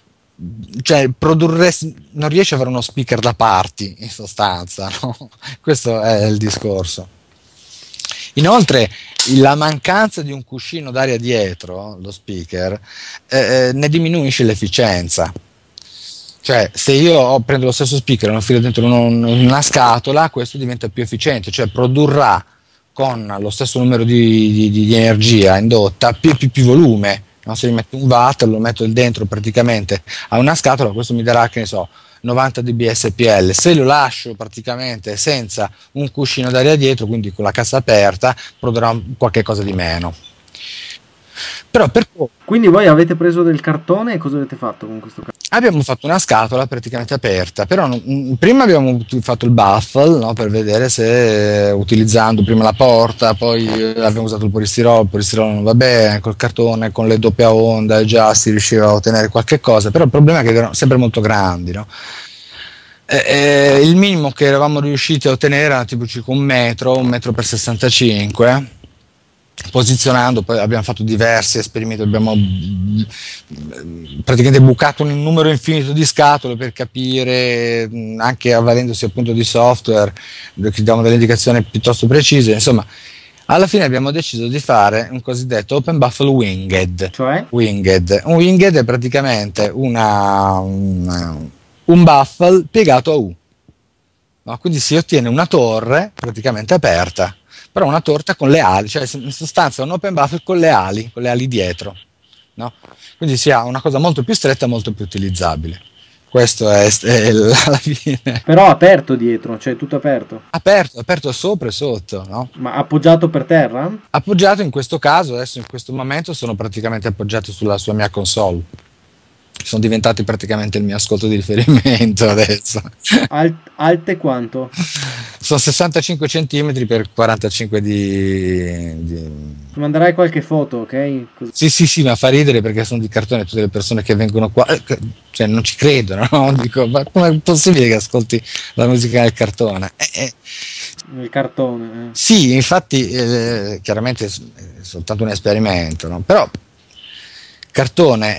cioè produrre, non riesce a avere uno speaker da party in sostanza, no? Questo è il discorso. Inoltre la mancanza di un cuscino d'aria dietro lo speaker eh, ne diminuisce l'efficienza. Cioè, se io prendo lo stesso speaker e lo infilo dentro un- una scatola, questo diventa più efficiente, cioè produrrà con lo stesso numero di, di- di energia indotta più, più- più volume. No? Se mi metto un watt, lo metto dentro praticamente a una scatola, questo mi darà, che ne so, novanta dB S P L. Se lo lascio praticamente senza un cuscino d'aria dietro, quindi con la cassa aperta, produrrà qualche cosa di meno. Però per Quindi voi avete preso del cartone e cosa avete fatto con questo cartone? abbiamo fatto una scatola praticamente aperta, però non- mh, prima abbiamo ut- fatto il baffle, no, per vedere se eh, utilizzando prima la porta, poi eh, abbiamo usato il polistirolo, il polistirolo non va bene, col cartone, con le doppia onda già si riusciva a ottenere qualche cosa, però il problema è che erano sempre molto grandi, no? Eh, eh, il minimo che eravamo riusciti a ottenere era tipo circa un metro, un metro per sessantacinque, posizionando, poi abbiamo fatto diversi esperimenti, abbiamo mm, praticamente bucato un numero infinito di scatole per capire, mm, anche avvalendosi appunto di software che diamo delle indicazioni piuttosto precise, insomma. Alla fine abbiamo deciso di fare un cosiddetto Open Buffle Winged. Cioè? Winged. Un winged è praticamente una, una, un buffle piegato a U, no? Quindi si ottiene una torre praticamente aperta, però una torta con le ali, cioè in sostanza un open buffle con le ali, con le ali dietro, no? Quindi si ha una cosa molto più stretta, molto più utilizzabile. Questo è, è alla fine. Però aperto dietro, cioè tutto aperto. Aperto, aperto sopra e sotto, no? Ma appoggiato per terra? Appoggiato in questo caso, adesso in questo momento sono praticamente appoggiato sulla sua mia console. Sono diventati praticamente il mio ascolto di riferimento adesso. Al- alte quanto? Sono sessantacinque centimetri per quarantacinque di, di... Manderai qualche foto, ok? Così. Sì, sì, sì, ma fa ridere perché sono di cartone tutte le persone che vengono qua, eh, cioè non ci credono, no? Dico, ma com'è possibile che ascolti la musica nel cartone? Eh, eh. Nel cartone. Eh. Sì, infatti, eh, chiaramente è soltanto un esperimento, no? Però cartone,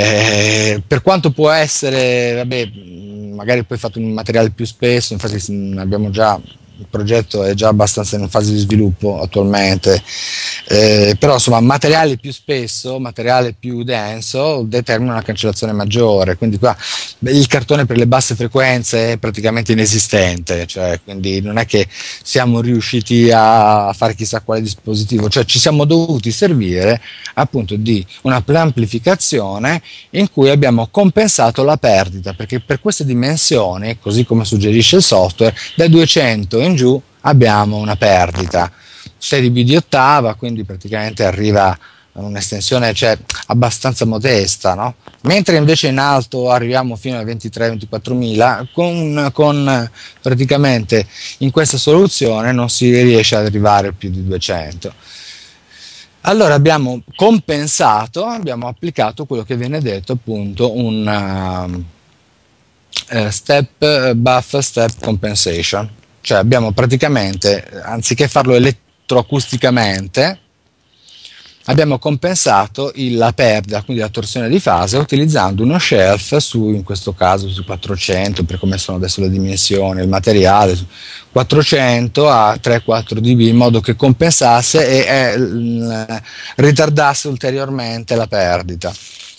eh, per quanto può essere, vabbè, magari poi fatto un materiale più spesso, infatti abbiamo già, il progetto è già abbastanza in fase di sviluppo attualmente, eh, però insomma materiale più spesso, materiale più denso determina una cancellazione maggiore, quindi qua beh, il cartone per le basse frequenze è praticamente inesistente, cioè, quindi non è che siamo riusciti a fare chissà quale dispositivo, cioè ci siamo dovuti servire appunto di una preamplificazione in cui abbiamo compensato la perdita, perché per queste dimensioni, così come suggerisce il software, dai duecento in giù abbiamo una perdita sei dB di ottava, quindi praticamente arriva a un'estensione, cioè, abbastanza modesta, no? Mentre invece in alto arriviamo fino ai ventitré ventiquattromila, con, con praticamente in questa soluzione non si riesce ad arrivare più di duecento. Allora abbiamo compensato, abbiamo applicato quello che viene detto appunto un uh, step buff step compensation, cioè abbiamo praticamente, anziché farlo elettroacusticamente, abbiamo compensato il, la perdita, quindi la torsione di fase, utilizzando uno shelf su, in questo caso su quattrocento, per come sono adesso le dimensioni, il materiale, quattrocento a tre quattro dB, in modo che compensasse e eh, ritardasse ulteriormente la perdita.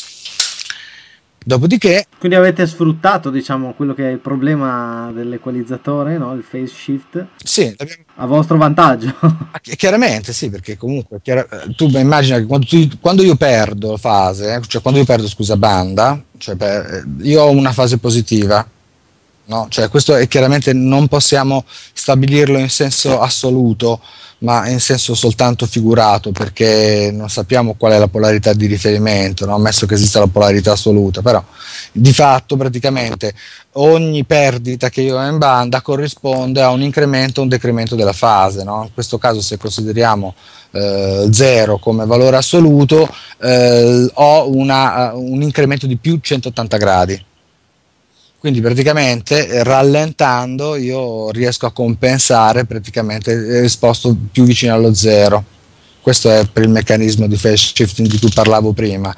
Dopodiché, quindi avete sfruttato, diciamo, quello che è il problema dell'equalizzatore, no? Il phase shift, sì, a vostro vantaggio. Chiaramente sì, perché comunque chiar- tu immagina che quando, tu, quando io perdo fase, cioè quando io perdo scusa banda, cioè per, io ho una fase positiva, no? Cioè questo è chiaramente non possiamo stabilirlo in senso assoluto, ma in senso soltanto figurato, perché non sappiamo qual è la polarità di riferimento, no? Ammesso che esista la polarità assoluta, però di fatto praticamente ogni perdita che io ho in banda corrisponde a un incremento o un decremento della fase, no? In questo caso, se consideriamo zero eh, come valore assoluto, eh, ho una, uh, un incremento di più centottanta gradi. Quindi praticamente rallentando io riesco a compensare praticamente il sposto più vicino allo zero. Questo è per il meccanismo di phase shifting di cui parlavo prima.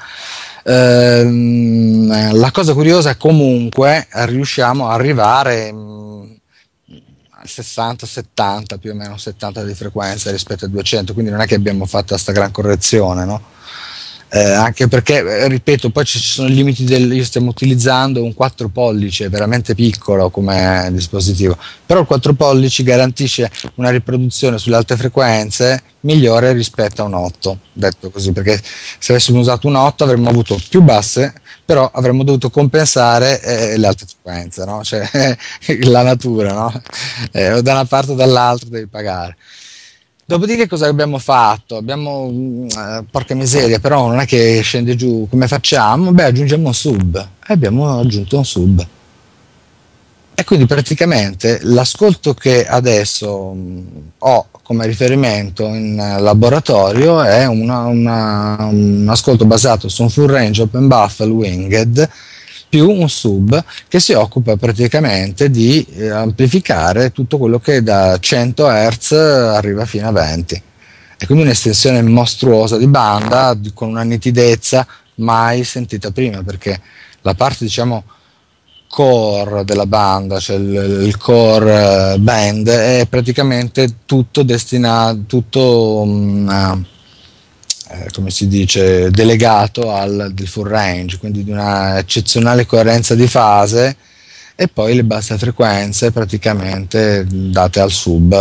Ehm, la cosa curiosa è comunque riusciamo ad arrivare a sessanta settanta, più o meno settanta di frequenza rispetto a duecento, quindi non è che abbiamo fatto questa gran correzione, no? Eh, anche perché, ripeto, poi ci sono i limiti del, io stiamo utilizzando un quattro pollici, è veramente piccolo come dispositivo, però il quattro pollici garantisce una riproduzione sulle alte frequenze migliore rispetto a un otto, detto così, perché se avessimo usato un otto avremmo avuto più basse, però avremmo dovuto compensare eh, le alte frequenze, no? Cioè la natura, no? Eh, o da una parte o dall'altra devi pagare. Dopodiché cosa abbiamo fatto? Abbiamo, eh, porca miseria, però non è che scende giù, come facciamo? Beh, aggiungiamo un sub, e abbiamo aggiunto un sub. E quindi praticamente l'ascolto che adesso mh, ho come riferimento in laboratorio è una, una, un ascolto basato su un full range open buffle winged più un sub che si occupa praticamente di eh, amplificare tutto quello che da cento hertz arriva fino a venti. e quindi un'estensione mostruosa di banda con una nitidezza mai sentita prima, perché la parte, diciamo, core della banda, cioè il, il core band, è praticamente tutto destinato, tutto um, eh, come si dice, delegato al del full range, quindi di una eccezionale coerenza di fase, e poi le basse frequenze praticamente date al sub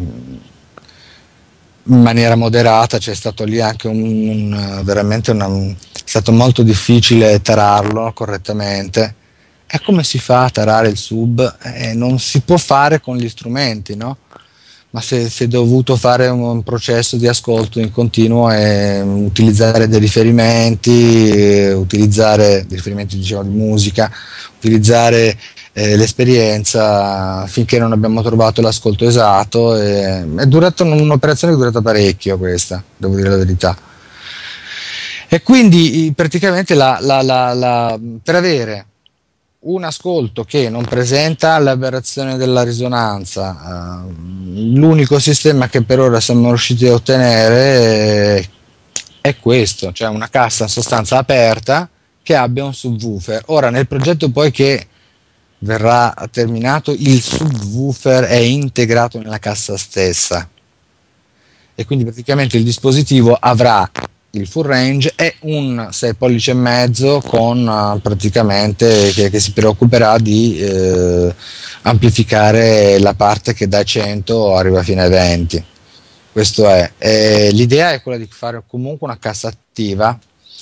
in maniera moderata. C'è stato lì anche un, un veramente una, è stato molto difficile tararlo correttamente. E come si fa a tarare il sub? Eh, non si può fare con gli strumenti, no? Ma se si è dovuto fare un, un processo di ascolto in continuo e um, utilizzare dei riferimenti, eh, utilizzare dei riferimenti, diciamo, di musica, utilizzare eh, l'esperienza finché non abbiamo trovato l'ascolto esatto. E, è durata un'operazione che è durata parecchio, questa, devo dire la verità. E quindi praticamente la, la, la, la, per avere un ascolto che non presenta l'aberrazione della risonanza, uh, l'unico sistema che per ora siamo riusciti a ottenere è, è questo, cioè una cassa in sostanza aperta che abbia un subwoofer. Ora, nel progetto poi che verrà terminato, il subwoofer è integrato nella cassa stessa, e quindi praticamente il dispositivo avrà il full range e un sei pollici e mezzo con uh, praticamente che, che si preoccuperà di eh, amplificare la parte che da cento arriva fino ai venti. Questo è. E l'idea è quella di fare comunque una cassa attiva,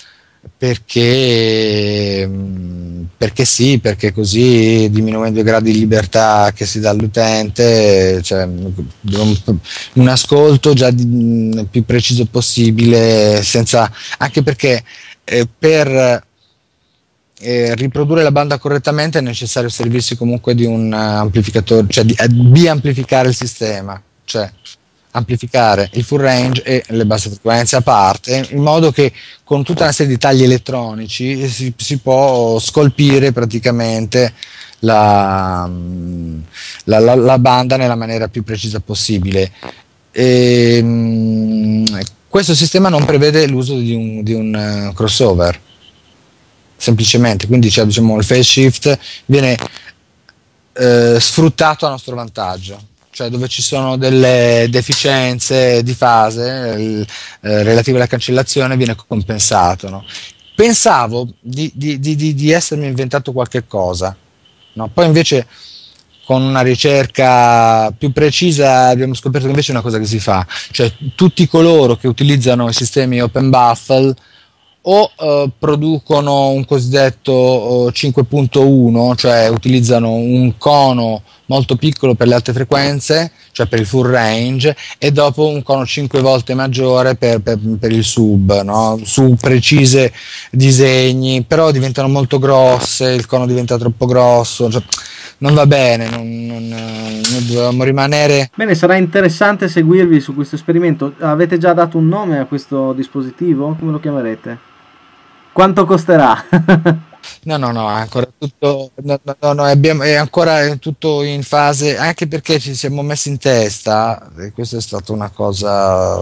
perché perché sì, perché così, diminuendo i gradi di libertà che si dà all'utente, cioè un, un ascolto già di, più preciso possibile, senza, anche perché eh, per eh, riprodurre la banda correttamente è necessario servirsi comunque di un amplificatore, cioè di, eh, di amplificare il sistema, cioè amplificare il full range e le basse frequenze a parte, in modo che con tutta una serie di tagli elettronici si, si può scolpire praticamente la, la, la, la banda nella maniera più precisa possibile. E, mh, questo sistema non prevede l'uso di un, di un uh, crossover, semplicemente, quindi cioè, diciamo, il phase shift viene uh, sfruttato a nostro vantaggio, cioè dove ci sono delle deficienze di fase il, eh, relative alla cancellazione viene compensato, no? Pensavo di, di, di, di essermi inventato qualche cosa, no? Poi invece con una ricerca più precisa abbiamo scoperto che invece è una cosa che si fa, cioè tutti coloro che utilizzano i sistemi Open Baffle o eh, producono un cosiddetto eh, cinque punto uno, cioè utilizzano un cono molto piccolo per le alte frequenze, cioè per il full range, e dopo un cono cinque volte maggiore per, per, per il sub, no? Su precise disegni, però diventano molto grosse, il cono diventa troppo grosso, cioè, non va bene, non, non, non dobbiamo rimanere. Bene, sarà interessante seguirvi su questo esperimento. Avete già dato un nome a questo dispositivo? Come lo chiamerete? Quanto costerà? No, no, no, è ancora tutto, no, no, no, abbiamo, è ancora tutto in fase, anche perché ci siamo messi in testa, e questa è stata una cosa,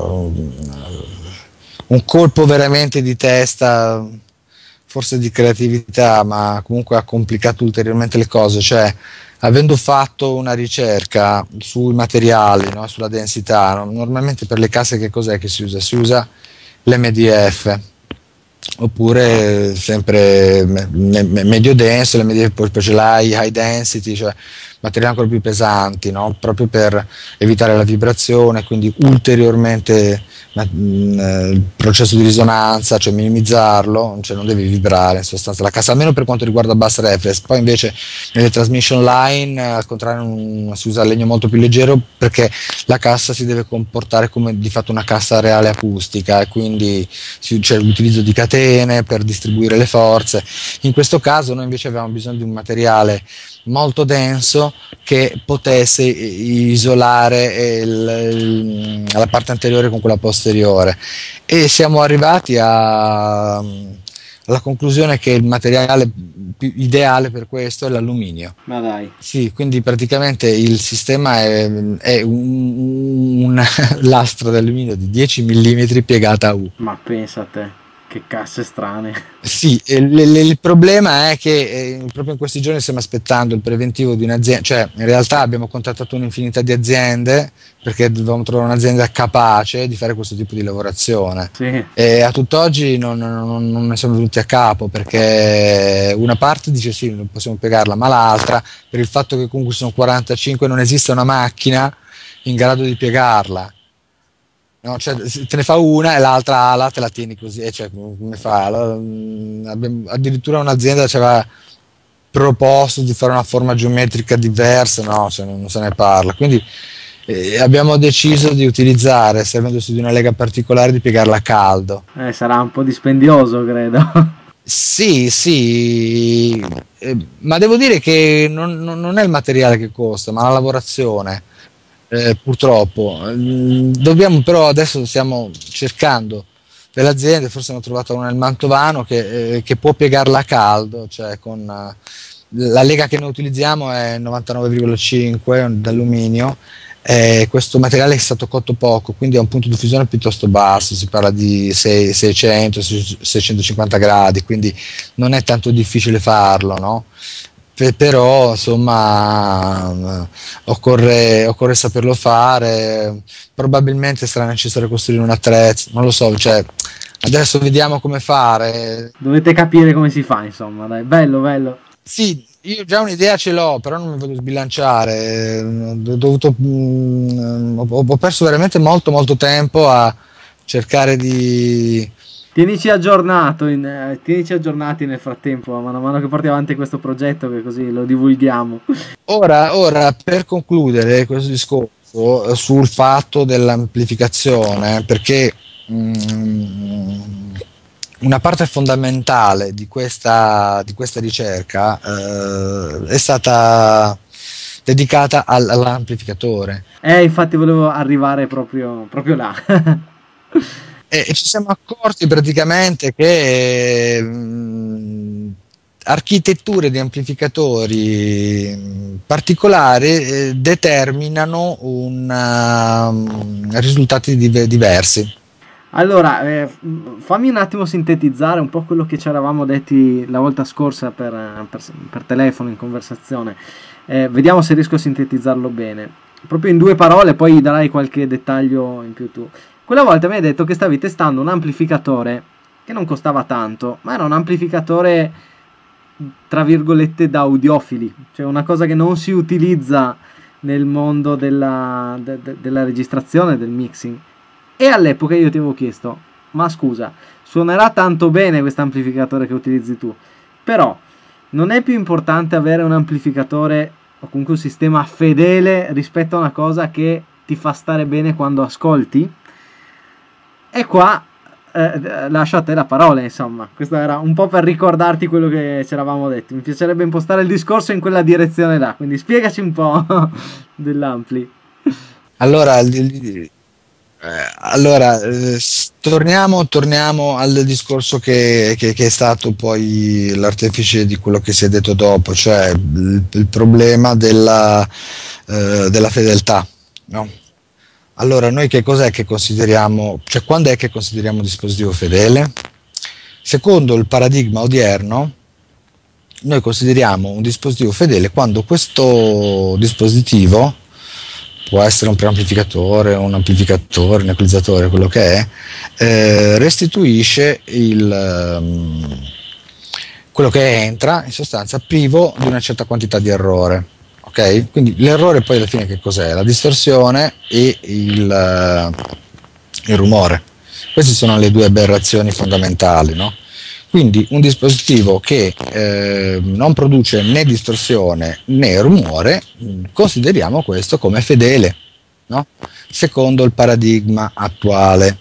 un colpo veramente di testa, forse di creatività, ma comunque ha complicato ulteriormente le cose, cioè avendo fatto una ricerca sui materiali, no, sulla densità, no, normalmente per le casse che cos'è che si usa? Si usa l'M D F, oppure sempre me, me, medio denso, le medie, poi c'è la high density, cioè materiali ancora più pesanti, no? Proprio per evitare la vibrazione, quindi ulteriormente mh, il processo di risonanza, cioè minimizzarlo, cioè non devi vibrare in sostanza la cassa, almeno per quanto riguarda bass reflex. Poi invece nelle transmission line al contrario non, si usa legno molto più leggero, perché la cassa si deve comportare come di fatto una cassa reale acustica, e quindi si, c'è l'utilizzo di catene per distribuire le forze. In questo caso noi invece avevamo bisogno di un materiale molto denso che potesse isolare il, il, la parte anteriore con quella posteriore, e siamo arrivati a, alla conclusione che il materiale più ideale per questo è l'alluminio. Ma dai. Sì, quindi praticamente il sistema è, è un, un lastra d'alluminio di dieci millimetri piegata a U. Ma pensa a te, che casse strane. Sì, e l- l- il problema è che eh, proprio in questi giorni stiamo aspettando il preventivo di un'azienda, cioè in realtà abbiamo contattato un'infinità di aziende perché dovevamo trovare un'azienda capace di fare questo tipo di lavorazione. Sì. E a tutt'oggi non, non- non ne siamo venuti a capo perché una parte dice sì, non possiamo piegarla, ma l'altra, per il fatto che comunque sono quarantacinque, non esiste una macchina in grado di piegarla. No, cioè, te ne fa una e l'altra ala te la tieni così, e cioè, come fa? Allora, mh, abbiamo- addirittura un'azienda ci aveva proposto di fare una forma geometrica diversa, no, cioè, non, non se ne parla. Quindi eh, abbiamo deciso di utilizzare, servendosi di una lega particolare, di piegarla a caldo. Eh, sarà un po' dispendioso, credo. Sì, sì, eh, ma devo dire che non, non- non è il materiale che costa, ma la lavorazione, eh, purtroppo. Mm, Dobbiamo però, adesso stiamo cercando delle aziende, forse hanno trovato una nel Mantovano che, eh, che può piegarla a caldo, cioè con eh, la lega che noi utilizziamo è novantanove virgola cinque d'alluminio. Eh, questo materiale è stato cotto poco, quindi ha un punto di fusione piuttosto basso, si parla di sei- seicento seicentocinquanta gradi, quindi non è tanto difficile farlo, no? Pe- però insomma eh, occorre, occorre saperlo fare, probabilmente sarà necessario costruire un attrezzo, non lo so, cioè, adesso vediamo come fare. Dovete capire come si fa, insomma, dai. Bello, bello. Sì, io già un'idea ce l'ho, però non mi voglio sbilanciare. Ho dovuto, mm, ho, ho perso veramente molto molto tempo a cercare di. Tienici aggiornato, in, eh, tienici aggiornati nel frattempo, mano a mano che porti avanti questo progetto, che così lo divulghiamo. Ora, ora per concludere questo discorso eh, sul fatto dell'amplificazione, perché mm, una parte fondamentale di questa, di questa ricerca eh, è stata dedicata al- all'amplificatore. Eh, infatti volevo arrivare proprio, proprio là. E, e ci siamo accorti praticamente che mh, architetture di amplificatori mh, particolari eh, determinano un, um, risultati div- diversi. Allora, eh, f- fammi un attimo sintetizzare un po' quello che ci eravamo detti la volta scorsa per, eh, per- per telefono in conversazione. Eh, vediamo se riesco a sintetizzarlo bene. Proprio in due parole, poi darai qualche dettaglio in più tu. Quella volta mi hai detto che stavi testando un amplificatore che non costava tanto, ma era un amplificatore tra virgolette da audiofili, cioè una cosa che non si utilizza nel mondo della, de- de- della registrazione, del mixing. E all'epoca io ti avevo chiesto, ma scusa, suonerà tanto bene questo amplificatore che utilizzi tu, però non è più importante avere un amplificatore o comunque un sistema fedele rispetto a una cosa che ti fa stare bene quando ascolti? E qua eh, lascio a te la parola, insomma. Questo era un po' per ricordarti quello che ci eravamo detti. Mi piacerebbe impostare il discorso in quella direzione là, quindi spiegaci un po' dell'ampli. Allora, il- il- eh, allora eh, s- torniamo, torniamo al discorso che, che- che è stato poi l'artefice di quello che si è detto dopo, cioè il, il problema della, eh, della fedeltà, no? Allora, noi che cos'è che consideriamo, cioè quando è che consideriamo un dispositivo fedele? Secondo il paradigma odierno, noi consideriamo un dispositivo fedele quando questo dispositivo, può essere un preamplificatore, un amplificatore, un equalizzatore, quello che è, eh, restituisce il, ehm, quello che entra in sostanza privo di una certa quantità di errore. Ok? Quindi l'errore poi alla fine che cos'è? La distorsione e il, eh, il rumore. Queste sono le due aberrazioni fondamentali, no? Quindi un dispositivo che eh, non produce né distorsione né rumore, mh, consideriamo questo come fedele, no? Secondo il paradigma attuale.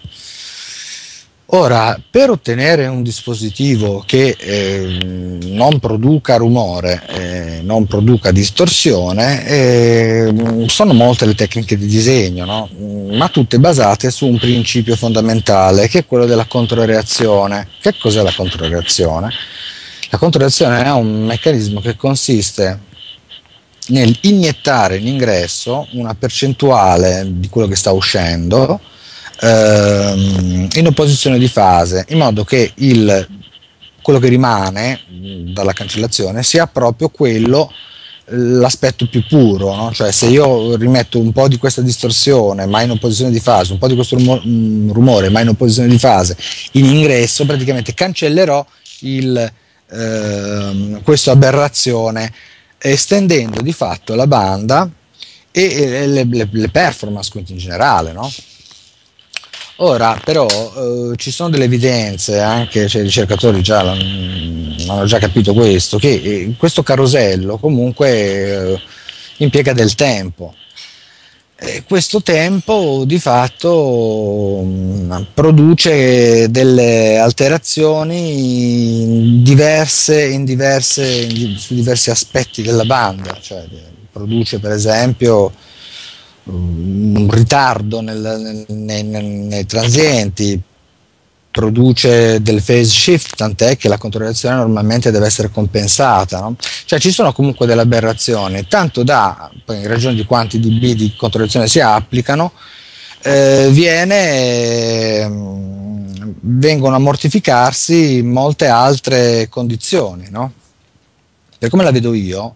Ora, per ottenere un dispositivo che eh, non produca rumore, eh, non produca distorsione, eh, sono molte le tecniche di disegno, no? Ma tutte basate su un principio fondamentale che è quello della controreazione. Che cos'è la controreazione? La controreazione è un meccanismo che consiste nel iniettare in ingresso una percentuale di quello che sta uscendo ehm, in opposizione di fase, in modo che il, quello che rimane mh, dalla cancellazione sia proprio quello, l'aspetto più puro, no? Cioè, se io rimetto un po' di questa distorsione ma in opposizione di fase, un po' di questo rumo- mh, rumore ma in opposizione di fase in ingresso, praticamente cancellerò il, ehm, questa aberrazione, estendendo di fatto la banda e, e le, le, le performance quindi in generale, no? Ora però eh, ci sono delle evidenze, anche cioè, i ricercatori già hanno già capito questo, che eh, questo carosello comunque eh, impiega del tempo. E questo tempo di fatto mh, produce delle alterazioni diverse, in diverse in, su diversi aspetti della banda, cioè produce per esempio un ritardo nel, nei, nei, nei transienti, produce del phase shift, tant'è che la controreazione normalmente deve essere compensata, no? Cioè ci sono comunque delle aberrazioni, tanto da, poi in ragione di quanti dB di controreazione si applicano, eh, viene, mh, vengono a mortificarsi molte altre condizioni, no? Per come la vedo io,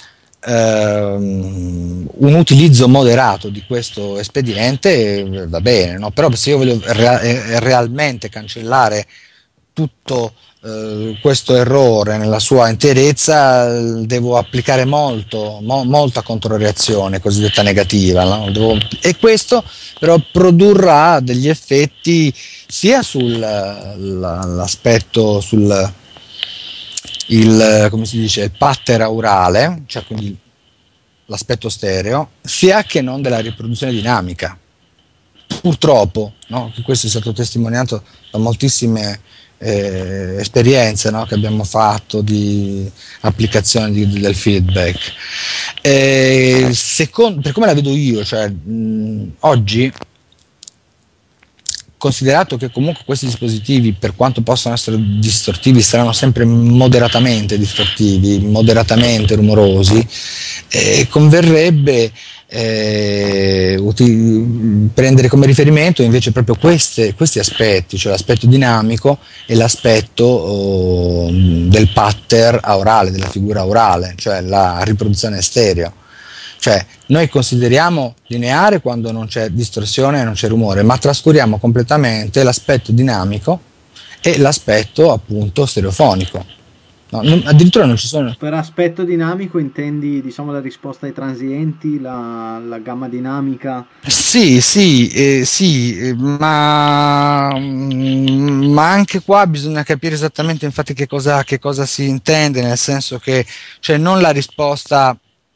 ehm, un utilizzo moderato di questo espediente eh, va bene, no? Però se io voglio rea- eh, realmente cancellare tutto eh, questo errore nella sua interezza, eh, devo applicare molto, mo- molta controreazione cosiddetta negativa, no? Devo- e questo però produrrà degli effetti sia sull'aspetto, sul il, come si dice, il pattern aurale, cioè quindi l'aspetto stereo, sia che non della riproduzione dinamica. Purtroppo, no? Questo è stato testimoniato da moltissime eh, esperienze, no? Che abbiamo fatto di applicazione di, del feedback. E secondo, per come la vedo io, cioè, mh, oggi, considerato che comunque questi dispositivi, per quanto possano essere distortivi, saranno sempre moderatamente distortivi, moderatamente rumorosi, eh, converrebbe eh, uti- prendere come riferimento invece proprio queste, questi aspetti, cioè l'aspetto dinamico e l'aspetto oh, del pattern aurale, della figura aurale, cioè la riproduzione stereo. Cioè, noi consideriamo lineare quando non c'è distorsione e non c'è rumore, ma trascuriamo completamente l'aspetto dinamico e l'aspetto appunto stereofonico. No, non- addirittura non ci sono. Per aspetto dinamico intendi, diciamo, la risposta ai transienti, la, la gamma dinamica? Sì, sì, eh, sì, eh, ma, mm, ma anche qua bisogna capire esattamente infatti che cosa, che cosa si intende, nel senso che cioè non la risposta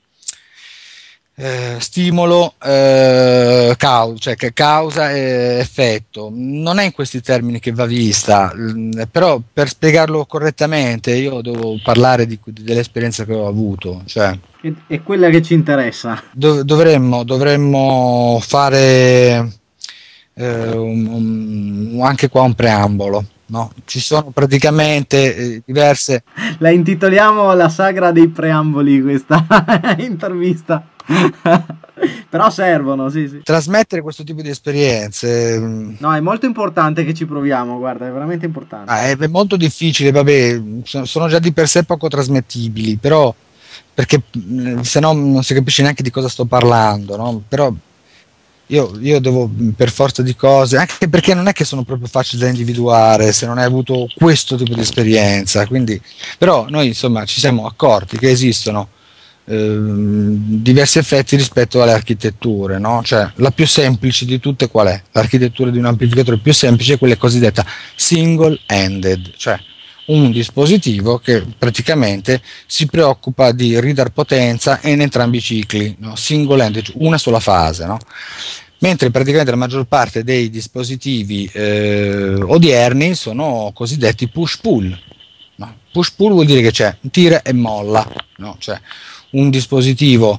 eh, stimolo, eh, causa, cioè che causa e effetto. Non è in questi termini che va vista, mm, però per spiegarlo correttamente io devo parlare di, dell'esperienza che ho avuto, cioè È, è quella che ci interessa. dov- dovremmo, dovremmo fare eh, un- un- anche qua un preambolo. No? Ci sono praticamente eh, diverse. La intitoliamo la sagra dei preamboli questa intervista. Però servono, sì, sì. Trasmettere questo tipo di esperienze mh, No, è molto importante che ci proviamo, guarda, è veramente importante. ah, è, è molto difficile, vabbè, so- sono già di per sé poco trasmettibili, però perché mh, se no non si capisce neanche di cosa sto parlando, no? Però io, io devo mh, per forza di cose, anche perché non è che sono proprio facili da individuare se non hai avuto questo tipo di esperienza, quindi, però noi insomma ci siamo accorti che esistono ehm, diversi effetti rispetto alle architetture, no? Cioè la più semplice di tutte qual è? L'architettura di un amplificatore più semplice è quella cosiddetta single-ended, cioè un dispositivo che praticamente si preoccupa di ridar potenza in entrambi i cicli, no? Single-ended, cioè una sola fase, no? Mentre praticamente la maggior parte dei dispositivi eh, odierni sono cosiddetti push-pull. No? Push-pull vuol dire che c'è tira e molla, no? Cioè un dispositivo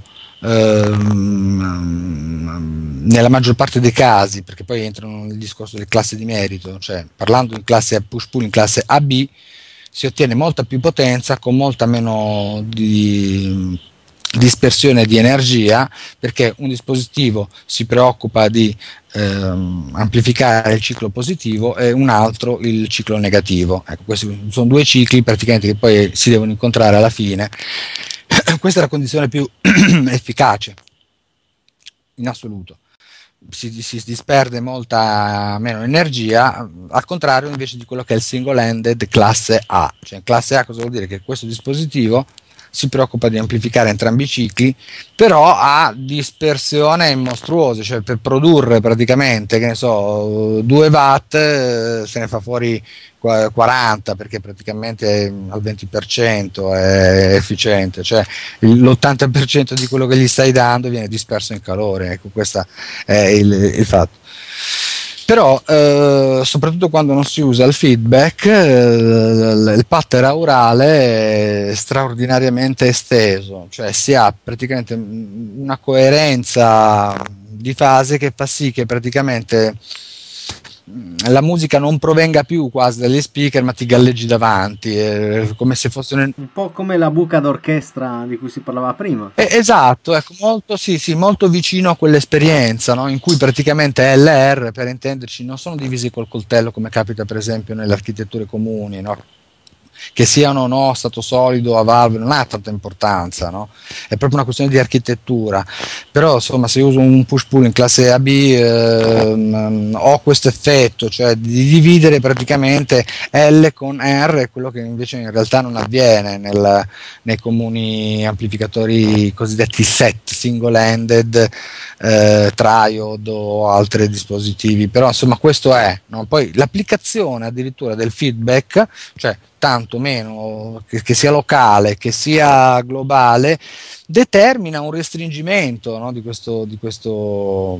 ehm, nella maggior parte dei casi, perché poi entrano nel discorso delle classi di merito, cioè parlando in classe push-pull, in classe A B, si ottiene molta più potenza con molta meno di dispersione di energia, perché un dispositivo si preoccupa di ehm, amplificare il ciclo positivo e un altro il ciclo negativo. Ecco, questi sono due cicli praticamente che poi si devono incontrare alla fine. Questa è la condizione più efficace in assoluto. Si, si disperde molta meno energia, al contrario invece di quello che è il single ended classe A. Cioè classe A cosa vuol dire? Che questo dispositivo si preoccupa di amplificare entrambi i cicli, però ha dispersione mostruose, cioè per produrre praticamente, che ne so, due watt eh, se ne fa fuori quaranta, perché praticamente al venti per cento è efficiente, cioè l'ottanta per cento di quello che gli stai dando viene disperso in calore. Ecco, questo è il, il fatto. Però eh, soprattutto quando non si usa il feedback, eh, il pattern aurale è straordinariamente esteso, cioè si ha praticamente una coerenza di fase che fa sì che praticamente la musica non provenga più quasi dagli speaker, ma ti galleggi davanti, eh, come se fosse un... un po' come la buca d'orchestra di cui si parlava prima. Eh, esatto, ecco, molto, sì, sì, molto vicino a quell'esperienza, no? In cui praticamente L R, per intenderci, non sono divisi col coltello come capita per esempio nelle architetture comuni, no? Che siano o no stato solido a valve non ha tanta importanza, no? È proprio una questione di architettura. Però insomma, se uso un push pull in classe A B ehm, ho questo effetto, cioè di dividere praticamente L con R, quello che invece in realtà non avviene nel, nei comuni amplificatori cosiddetti S E T, single ended, eh, triode o altri dispositivi. Però insomma questo è, no? Poi l'applicazione addirittura del feedback, cioè tanto meno che, che sia locale, che sia globale, determina un restringimento, no, di questo, di questo,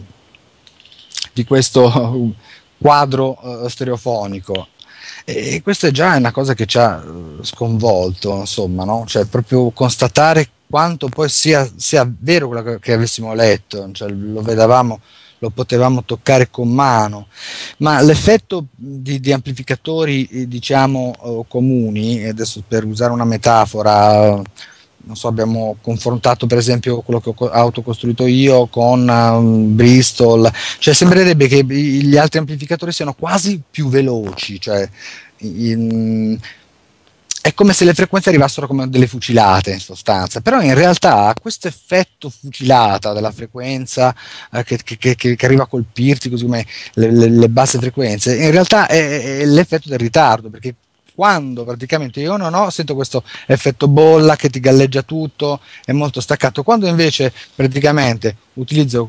di questo quadro uh, stereofonico. E questa è già una cosa che ci ha uh, sconvolto, insomma, no? Cioè proprio constatare quanto poi sia, sia vero quello che, che avessimo letto, cioè lo vedevamo, lo potevamo toccare con mano, ma l'effetto di, di amplificatori diciamo uh, comuni, adesso per usare una metafora, non so, abbiamo confrontato per esempio quello che ho autocostruito io con um, Bristol, cioè sembrerebbe che gli altri amplificatori siano quasi più veloci, cioè in, è come se le frequenze arrivassero come delle fucilate in sostanza, però in realtà questo effetto fucilata della frequenza eh, che, che, che, che arriva a colpirti così come le, le, le basse frequenze, in realtà è, è l'effetto del ritardo, perché quando praticamente io non ho, sento questo effetto bolla che ti galleggia tutto, è molto staccato, quando invece praticamente utilizzo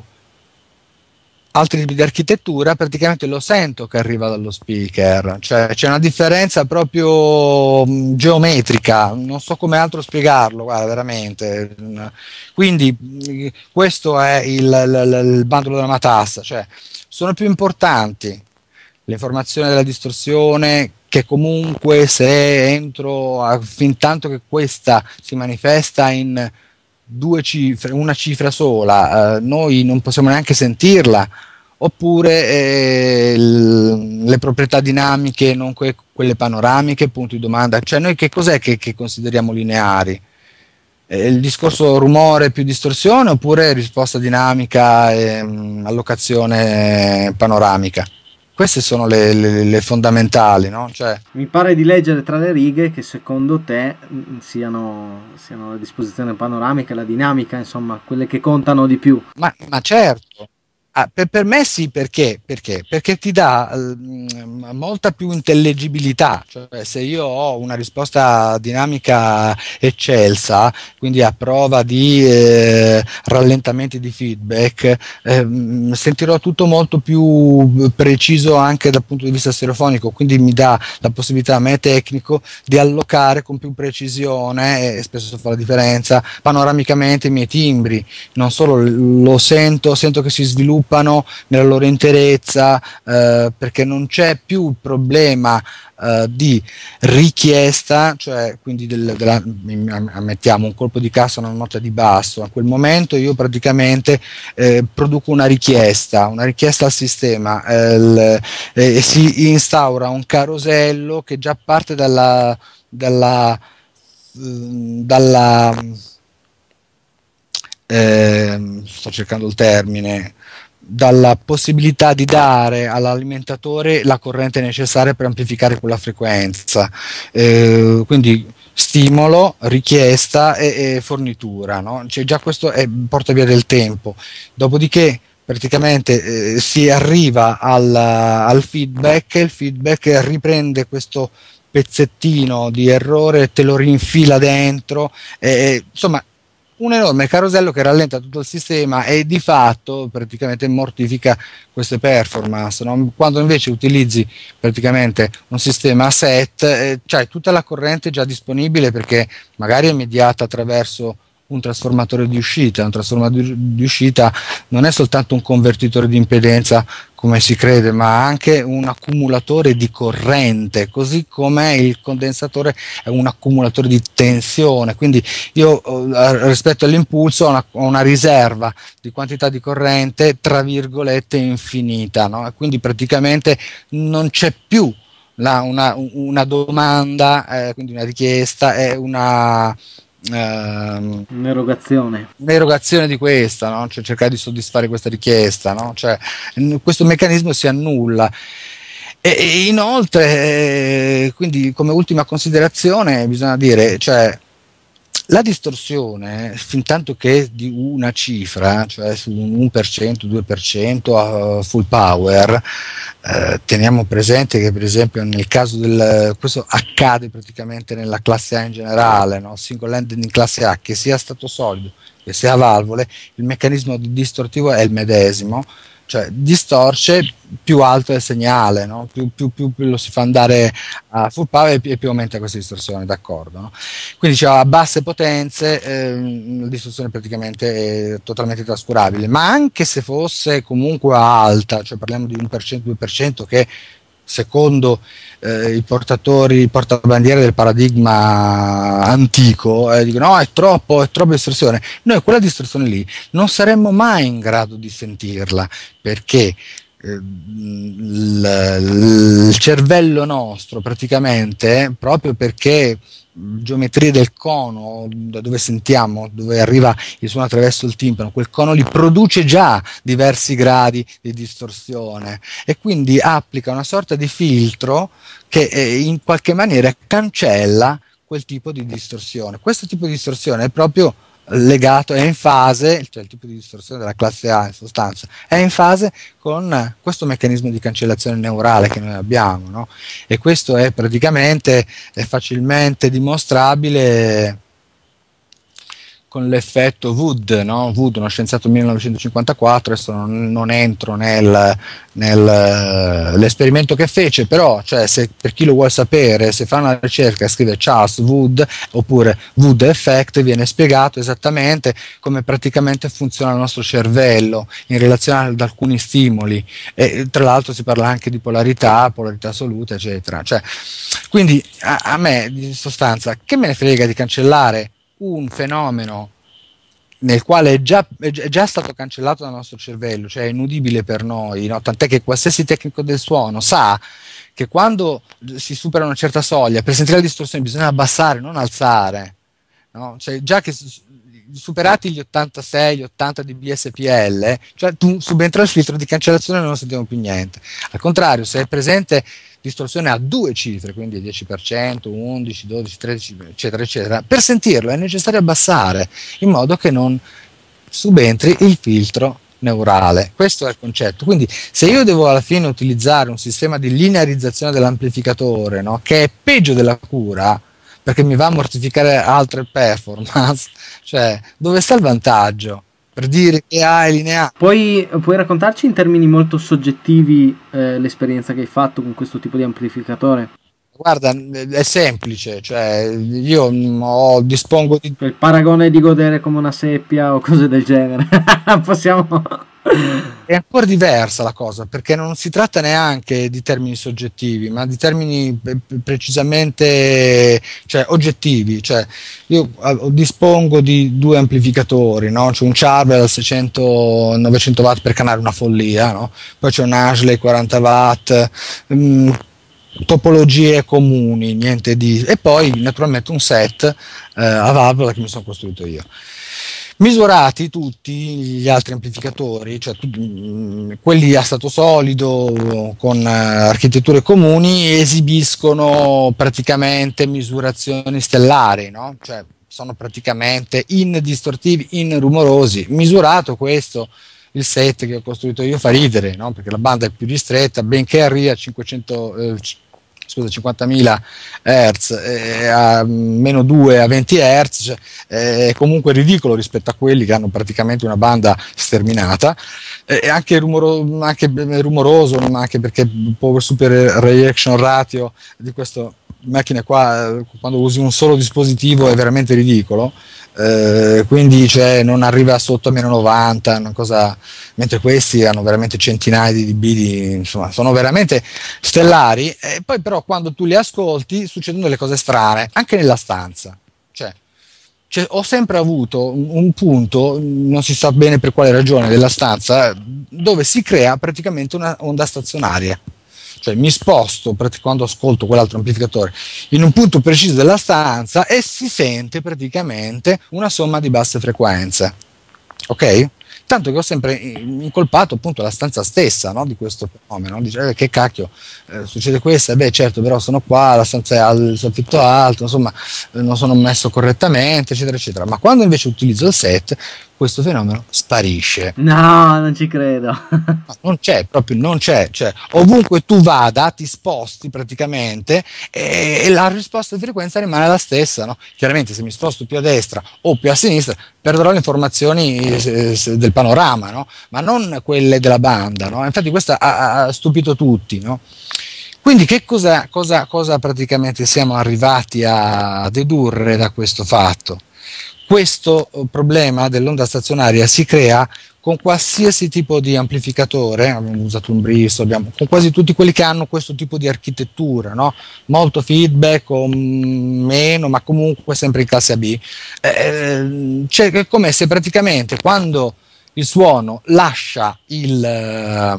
altri tipi di architettura, praticamente lo sento che arriva dallo speaker, cioè c'è una differenza proprio mh, geometrica, non so come altro spiegarlo, guarda, veramente. Quindi mh, questo è il, il, il bandolo della matassa, cioè sono più importanti l'informazione della distorsione, che comunque se entro a, fin tanto che questa si manifesta in due cifre, una cifra sola, eh, noi non possiamo neanche sentirla, oppure eh, l- le proprietà dinamiche, non que- quelle panoramiche, punto di domanda, cioè noi che cos'è che, che consideriamo lineari? Eh, il discorso rumore più distorsione, oppure risposta dinamica e mh, allocazione panoramica? Queste sono le, le, le fondamentali, no? Cioè, mi pare di leggere tra le righe che secondo te siano, siano la disposizione panoramica, la dinamica, insomma, quelle che contano di più. Ma, ma certo, ah, per, per me sì, perché? Perché? Perché ti dà uh, molta più intellegibilità, cioè se io ho una risposta dinamica eccelsa, quindi a prova di eh, rallentamenti di feedback, eh, sentirò tutto molto più preciso anche dal punto di vista stereofonico, quindi mi dà la possibilità a me tecnico di allocare con più precisione, e spesso fa la differenza, panoramicamente i miei timbri, non solo lo sento, sento che si sviluppano nella loro interezza, eh, perché non c'è più il problema eh, di richiesta, cioè quindi del, della, ammettiamo un colpo di cassa, una nota di basso, a quel momento io praticamente eh, produco una richiesta, una richiesta al sistema eh, l, eh, e si instaura un carosello che già parte dalla dalla, dalla eh, sto cercando il termine, dalla possibilità di dare all'alimentatore la corrente necessaria per amplificare quella frequenza, eh, quindi stimolo, richiesta e, e fornitura, no? Cioè, già questo è, porta via del tempo, dopodiché praticamente eh, si arriva al, al feedback, il feedback riprende questo pezzettino di errore e te lo rinfila dentro, eh, insomma un enorme carosello che rallenta tutto il sistema e di fatto praticamente mortifica queste performance, no? Quando invece utilizzi praticamente un sistema a set, eh, c'hai tutta la corrente già disponibile, perché magari è mediata attraverso un trasformatore di uscita. Un trasformatore di uscita non è soltanto un convertitore di impedenza come si crede, ma anche un accumulatore di corrente, così come il condensatore è un accumulatore di tensione. Quindi io rispetto all'impulso ho una, ho una riserva di quantità di corrente tra virgolette infinita, no? E quindi praticamente non c'è più la, una, una domanda, eh, quindi una richiesta, è una Uh, un'erogazione un'erogazione di questa, no? Cioè cercare di soddisfare questa richiesta, no? Cioè, questo meccanismo si annulla. E, e inoltre, eh, quindi come ultima considerazione bisogna dire, cioè, la distorsione, fin tanto che è di una cifra, cioè su un uno per cento, due per cento a full power, eh, teniamo presente che per esempio nel caso del, questo accade praticamente nella classe A in generale, no? Single ended in classe A, che sia stato solido che sia a valvole, il meccanismo distortivo è il medesimo, cioè distorce, più alto è il segnale, no? più, più, più, più lo si fa andare a full power e più, e più aumenta questa distorsione, d'accordo, no? Quindi cioè, a basse potenze ehm, la distorsione praticamente è totalmente trascurabile, ma anche se fosse comunque alta, cioè parliamo di uno per cento, due per cento, che secondo eh, i portatori, i portabandiere del paradigma antico, eh, dicono no, è troppo, è troppa distorsione. Noi quella distorsione lì non saremmo mai in grado di sentirla, perché eh, il, il cervello nostro praticamente, proprio perché geometrie del cono, da dove sentiamo, dove arriva il suono attraverso il timpano, quel cono li produce già diversi gradi di distorsione e quindi applica una sorta di filtro che eh, in qualche maniera cancella quel tipo di distorsione. Questo tipo di distorsione è proprio legato, è in fase, cioè il tipo di distorsione della classe A in sostanza, è in fase con questo meccanismo di cancellazione neurale che noi abbiamo, no? E questo è praticamente è facilmente dimostrabile con l'effetto Wood, no? Wood, uno scienziato millenovecentocinquantaquattro, adesso non, non entro nel, nell'esperimento che fece, però cioè, se, per chi lo vuole sapere, se fa una ricerca scrive Charles Wood oppure Wood Effect, viene spiegato esattamente come praticamente funziona il nostro cervello in relazione ad alcuni stimoli, e tra l'altro si parla anche di polarità, polarità assoluta, eccetera. Cioè, quindi a, a me in sostanza che me ne frega di cancellare un fenomeno nel quale è già, è già stato cancellato dal nostro cervello, cioè è inudibile per noi, no? Tant'è che qualsiasi tecnico del suono sa che quando si supera una certa soglia, per sentire la distorsione bisogna abbassare, non alzare, no? Cioè, già che superati gli ottantasei, gli ottanta dB S P L, cioè tu subentra il filtro di cancellazione e non sentiamo più niente. Al contrario, se è presente distorsione a due cifre, quindi dieci per cento, undici, dodici, tredici, eccetera, eccetera, per sentirlo è necessario abbassare in modo che non subentri il filtro neurale. Questo è il concetto. Quindi se io devo alla fine utilizzare un sistema di linearizzazione dell'amplificatore, no, che è peggio della cura, perché mi va a mortificare altre performance, cioè dove sta il vantaggio? Per dire che A è lineare. Puoi, puoi raccontarci in termini molto soggettivi eh, l'esperienza che hai fatto con questo tipo di amplificatore? Guarda, è semplice, cioè io ho, dispongo di... Il paragone di godere come una seppia o cose del genere. Possiamo... È ancora diversa la cosa, perché non si tratta neanche di termini soggettivi, ma di termini precisamente, cioè, oggettivi. Cioè, io dispongo di due amplificatori, no? C'è un Charvel seicento novecento watt per canale, una follia, no? Poi c'è un Ashley quaranta watt, mh, topologie comuni, niente di... E poi naturalmente un set eh, a valvola che mi sono costruito io. Misurati tutti gli altri amplificatori, cioè mh, quelli a stato solido con uh, architetture comuni, esibiscono praticamente misurazioni stellari, no? Cioè sono praticamente indistortivi, inrumorosi. Misurato questo, il set che ho costruito io fa ridere, no? Perché la banda è più ristretta, benché arrivi a cinquecento, eh, scusa, cinquantamila hertz, eh, a meno due a venti hertz, cioè, eh, è comunque ridicolo rispetto a quelli che hanno praticamente una banda sterminata, e eh, anche, rumoro, anche rumoroso, ma anche perché il power super reaction ratio di queste macchine qua, quando usi un solo dispositivo, è veramente ridicolo. Eh, quindi cioè, non arriva sotto a meno novanta, una cosa, mentre questi hanno veramente centinaia di dB, di, insomma, sono veramente stellari. E poi però quando tu li ascolti succedono delle cose strane anche nella stanza, cioè, cioè ho sempre avuto un, un punto, non si sa bene per quale ragione, della stanza dove si crea praticamente una onda stazionaria. Cioè mi sposto quando ascolto quell'altro amplificatore in un punto preciso della stanza e si sente praticamente una somma di basse frequenze, ok? Tanto che ho sempre incolpato appunto la stanza stessa, no, di questo fenomeno. Dice, eh, che cacchio, eh, succede questo? E beh certo, però sono qua, la stanza è al il soffitto alto, insomma eh, non sono messo correttamente, eccetera eccetera. Ma quando invece utilizzo il set, questo fenomeno sparisce. No, non ci credo. Non c'è, proprio non c'è, cioè ovunque tu vada ti sposti praticamente e, e la risposta di frequenza rimane la stessa, no? Chiaramente se mi sposto più a destra o più a sinistra perderò le informazioni eh, del panorama, no? Ma non quelle della banda, no? Infatti questo ha, ha stupito tutti, no? Quindi che cosa, cosa, cosa praticamente siamo arrivati a dedurre da questo fatto? Questo problema dell'onda stazionaria si crea con qualsiasi tipo di amplificatore, abbiamo usato un Bristol, abbiamo, con quasi tutti quelli che hanno questo tipo di architettura, no? Molto feedback o meno, ma comunque sempre in classe A B. Eh, cioè, è come se praticamente quando il suono lascia il,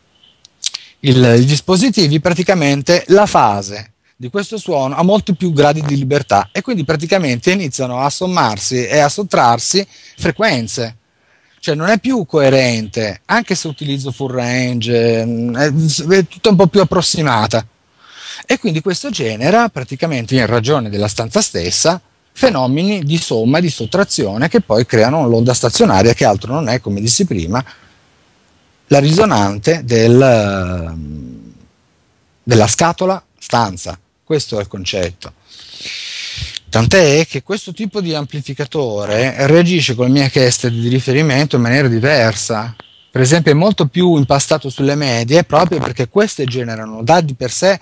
il, i dispositivi, praticamente la fase di questo suono ha molti più gradi di libertà e quindi praticamente iniziano a sommarsi e a sottrarsi frequenze. Cioè non è più coerente, anche se utilizzo full range, è, è tutta un po' più approssimata. E quindi questo genera, praticamente in ragione della stanza stessa, fenomeni di somma e di sottrazione che poi creano l'onda stazionaria, che altro non è, come dissi prima, la risonante del, della scatola stanza. Questo è il concetto. Tant'è che questo tipo di amplificatore reagisce con le mie chieste di riferimento in maniera diversa. Per esempio è molto più impastato sulle medie proprio perché queste generano da di per sé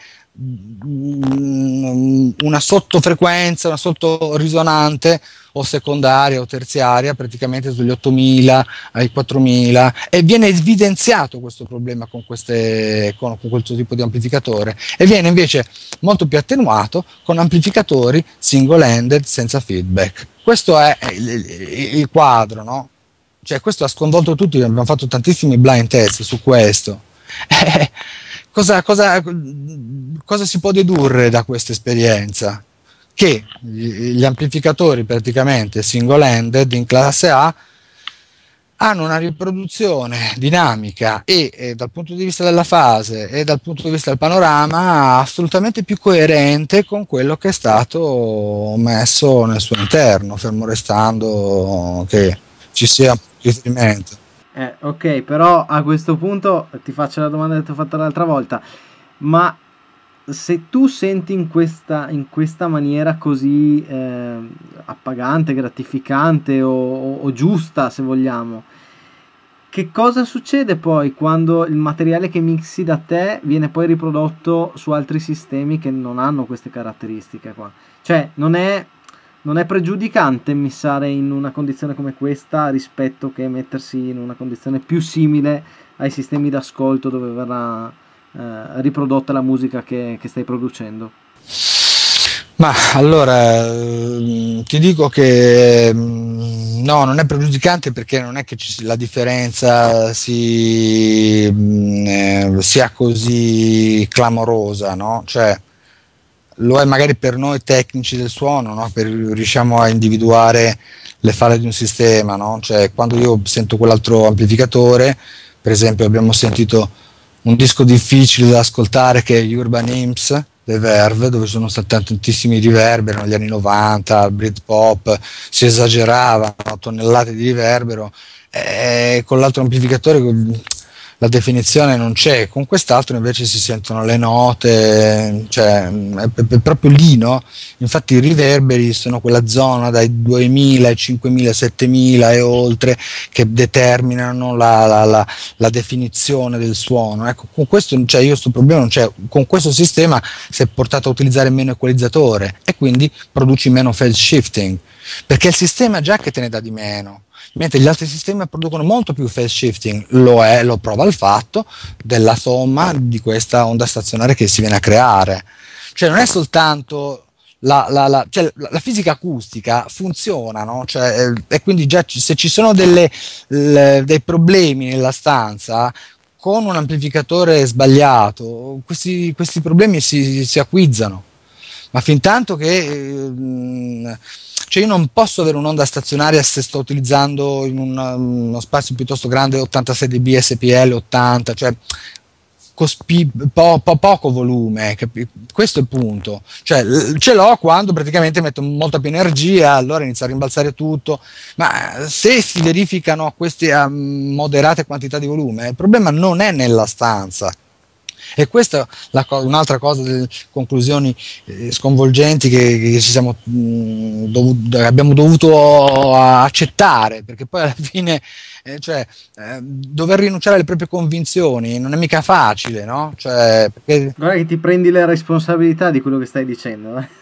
una sottofrequenza, una sottorisonante o secondaria o terziaria praticamente sugli ottomila ai quattromila, e viene evidenziato questo problema con, queste, con, con questo tipo di amplificatore, e viene invece molto più attenuato con amplificatori single-ended senza feedback. Questo è il, il, il quadro, no? Cioè questo ha sconvolto tutti, abbiamo fatto tantissimi blind test su questo. Eh, cosa, cosa, cosa si può dedurre da questa esperienza? Che gli amplificatori praticamente single-ended in classe A hanno una riproduzione dinamica e, e dal punto di vista della fase e dal punto di vista del panorama assolutamente più coerente con quello che è stato messo nel suo interno, fermo restando che ci sia riferimento. Eh, ok, però a questo punto ti faccio la domanda che ti ho fatto l'altra volta, ma se tu senti in questa, in questa maniera così eh, appagante, gratificante o, o, o giusta, se vogliamo, che cosa succede poi quando il materiale che mixi da te viene poi riprodotto su altri sistemi che non hanno queste caratteristiche qua? Cioè, non è, non è pregiudicante missare in una condizione come questa rispetto che mettersi in una condizione più simile ai sistemi d'ascolto dove verrà eh, riprodotta la musica che, che stai producendo? Ma allora ehm, ti dico che mm, no, non è pregiudicante perché non è che ci- la differenza si, mm, eh, sia così clamorosa, no? Cioè, lo è magari per noi tecnici del suono, no? Per, riusciamo a individuare le falle di un sistema, no? Cioè, quando io sento quell'altro amplificatore, per esempio, abbiamo sentito un disco difficile da ascoltare che è Urban Hymns dei Verve, dove sono stati tantissimi riverberi negli anni novanta, al Britpop, si esagerava, no? Tonnellate di riverbero, e con l'altro amplificatore la definizione non c'è, con quest'altro invece si sentono le note, cioè è, è proprio lì, no? Infatti i riverberi sono quella zona dai duemila ai cinquemila, settemila e oltre che determinano la, la, la, la definizione del suono. Ecco, con questo cioè, io sto problema non c'è, con questo sistema si è portato a utilizzare meno equalizzatore e quindi produci meno phase shifting, perché il sistema già che te ne dà di meno, mentre gli altri sistemi producono molto più phase shifting. Lo è, lo prova il fatto della somma di questa onda stazionaria che si viene a creare. Cioè non è soltanto la, la, la, cioè, la fisica acustica funziona, no? Cioè, eh, e quindi già ci, se ci sono delle, le, dei problemi nella stanza con un amplificatore sbagliato, questi, questi problemi si, si acquizzano. Ma fin tanto che eh, cioè io non posso avere un'onda stazionaria se sto utilizzando in una, uno spazio piuttosto grande ottantasei decibel S P L ottanta, cioè cospi, po, po, poco volume, capi? Questo è il punto. Cioè, ce l'ho quando praticamente metto molta più energia, allora inizia a rimbalzare tutto, ma se si verificano queste a moderate quantità di volume, il problema non è nella stanza. E questa è un'altra cosa, delle conclusioni eh, sconvolgenti che, che ci siamo, mh, dovuto, abbiamo dovuto accettare, perché poi alla fine eh, cioè, eh, dover rinunciare alle proprie convinzioni non è mica facile, no? Cioè, perché... Guarda che ti prendi le responsabilità di quello che stai dicendo. Eh?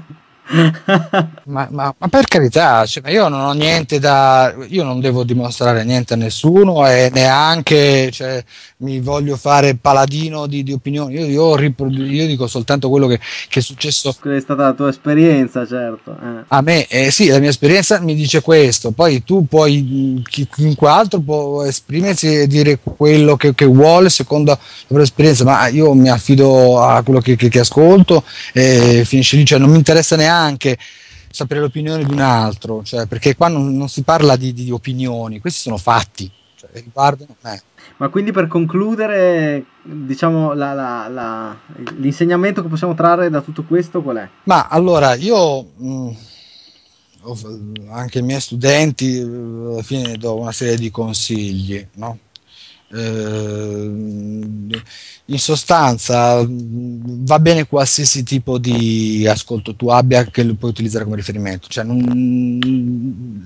Ma, ma, ma per carità, cioè, io non ho niente da, io non devo dimostrare niente a nessuno e neanche cioè, mi voglio fare paladino di, di opinioni. Io, io, riprodu- io dico soltanto quello che, che è successo. Quella è stata la tua esperienza, certo. Eh. A me, eh, sì, la mia esperienza mi dice questo, poi tu puoi, chi- chiunque altro può esprimersi e dire quello che, che vuole secondo la propria esperienza, ma io mi affido a quello che, che, che ascolto e finisce lì, cioè non mi interessa neanche sapere l'opinione di un altro, cioè, perché qua non, non si parla di, di opinioni, questi sono fatti, cioè, riguardano me. Ma quindi per concludere, diciamo, la, la, la, l'insegnamento che possiamo trarre da tutto questo qual è? Ma allora, io mh, anche ai miei studenti alla fine do una serie di consigli, no? Eh, in sostanza va bene qualsiasi tipo di ascolto tu abbia che lo puoi utilizzare come riferimento, cioè non,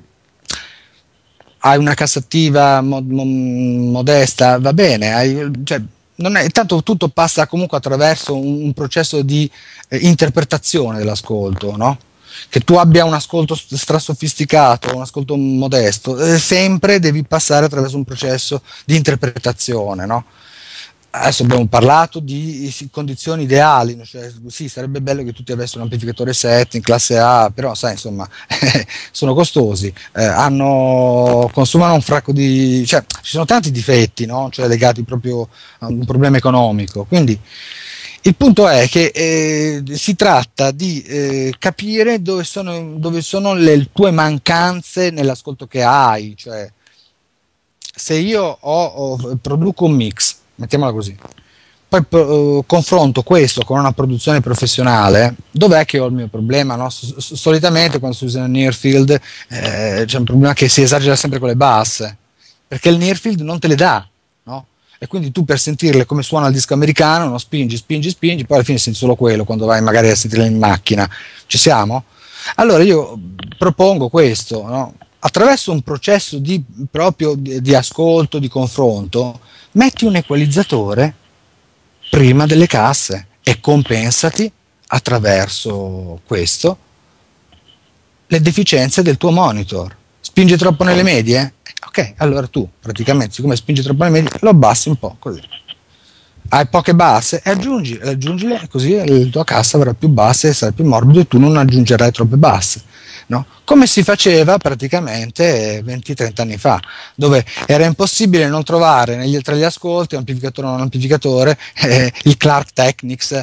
hai una cassativa mo, mo, modesta, va bene, hai, cioè, non è, tanto tutto passa comunque attraverso un, un processo di eh, interpretazione dell'ascolto, no? Che tu abbia un ascolto strasofisticato, un ascolto modesto, eh, sempre devi passare attraverso un processo di interpretazione, no? Adesso abbiamo parlato di condizioni ideali, cioè, sì, sarebbe bello che tutti avessero un amplificatore set in classe A, però sai, insomma, sono costosi, eh, hanno, consumano un fracco di... cioè, ci sono tanti difetti, no? Cioè, legati proprio a un problema economico, quindi il punto è che eh, si tratta di eh, capire dove sono, dove sono le tue mancanze nell'ascolto che hai, cioè se io ho, ho, produco un mix, mettiamola così, poi uh, confronto questo con una produzione professionale, dov'è che ho il mio problema? No? S- solitamente quando si usa il near field eh, c'è un problema che si esagera sempre con le basse, perché il near field non te le dà, no? E quindi tu per sentirle come suona il disco americano, no? spingi, spingi, spingi, poi alla fine senti solo quello quando vai magari a sentirle in macchina. Ci siamo? Allora io propongo questo, no? Attraverso un processo di, proprio di, di ascolto, di confronto, metti un equalizzatore prima delle casse e compensati attraverso questo le deficienze del tuo monitor. Spinge troppo nelle medie? Ok, allora tu praticamente, siccome spingi troppo nelle medie, lo abbassi un po' così. hai poche basse e aggiungi, aggiungile, così la tua cassa avrà più basse e sarà più morbido e tu non aggiungerai troppe basse, no? Come si faceva praticamente venti trenta anni fa, dove era impossibile non trovare negli, tra gli ascolti, amplificatore o non amplificatore, eh, il Clark Technics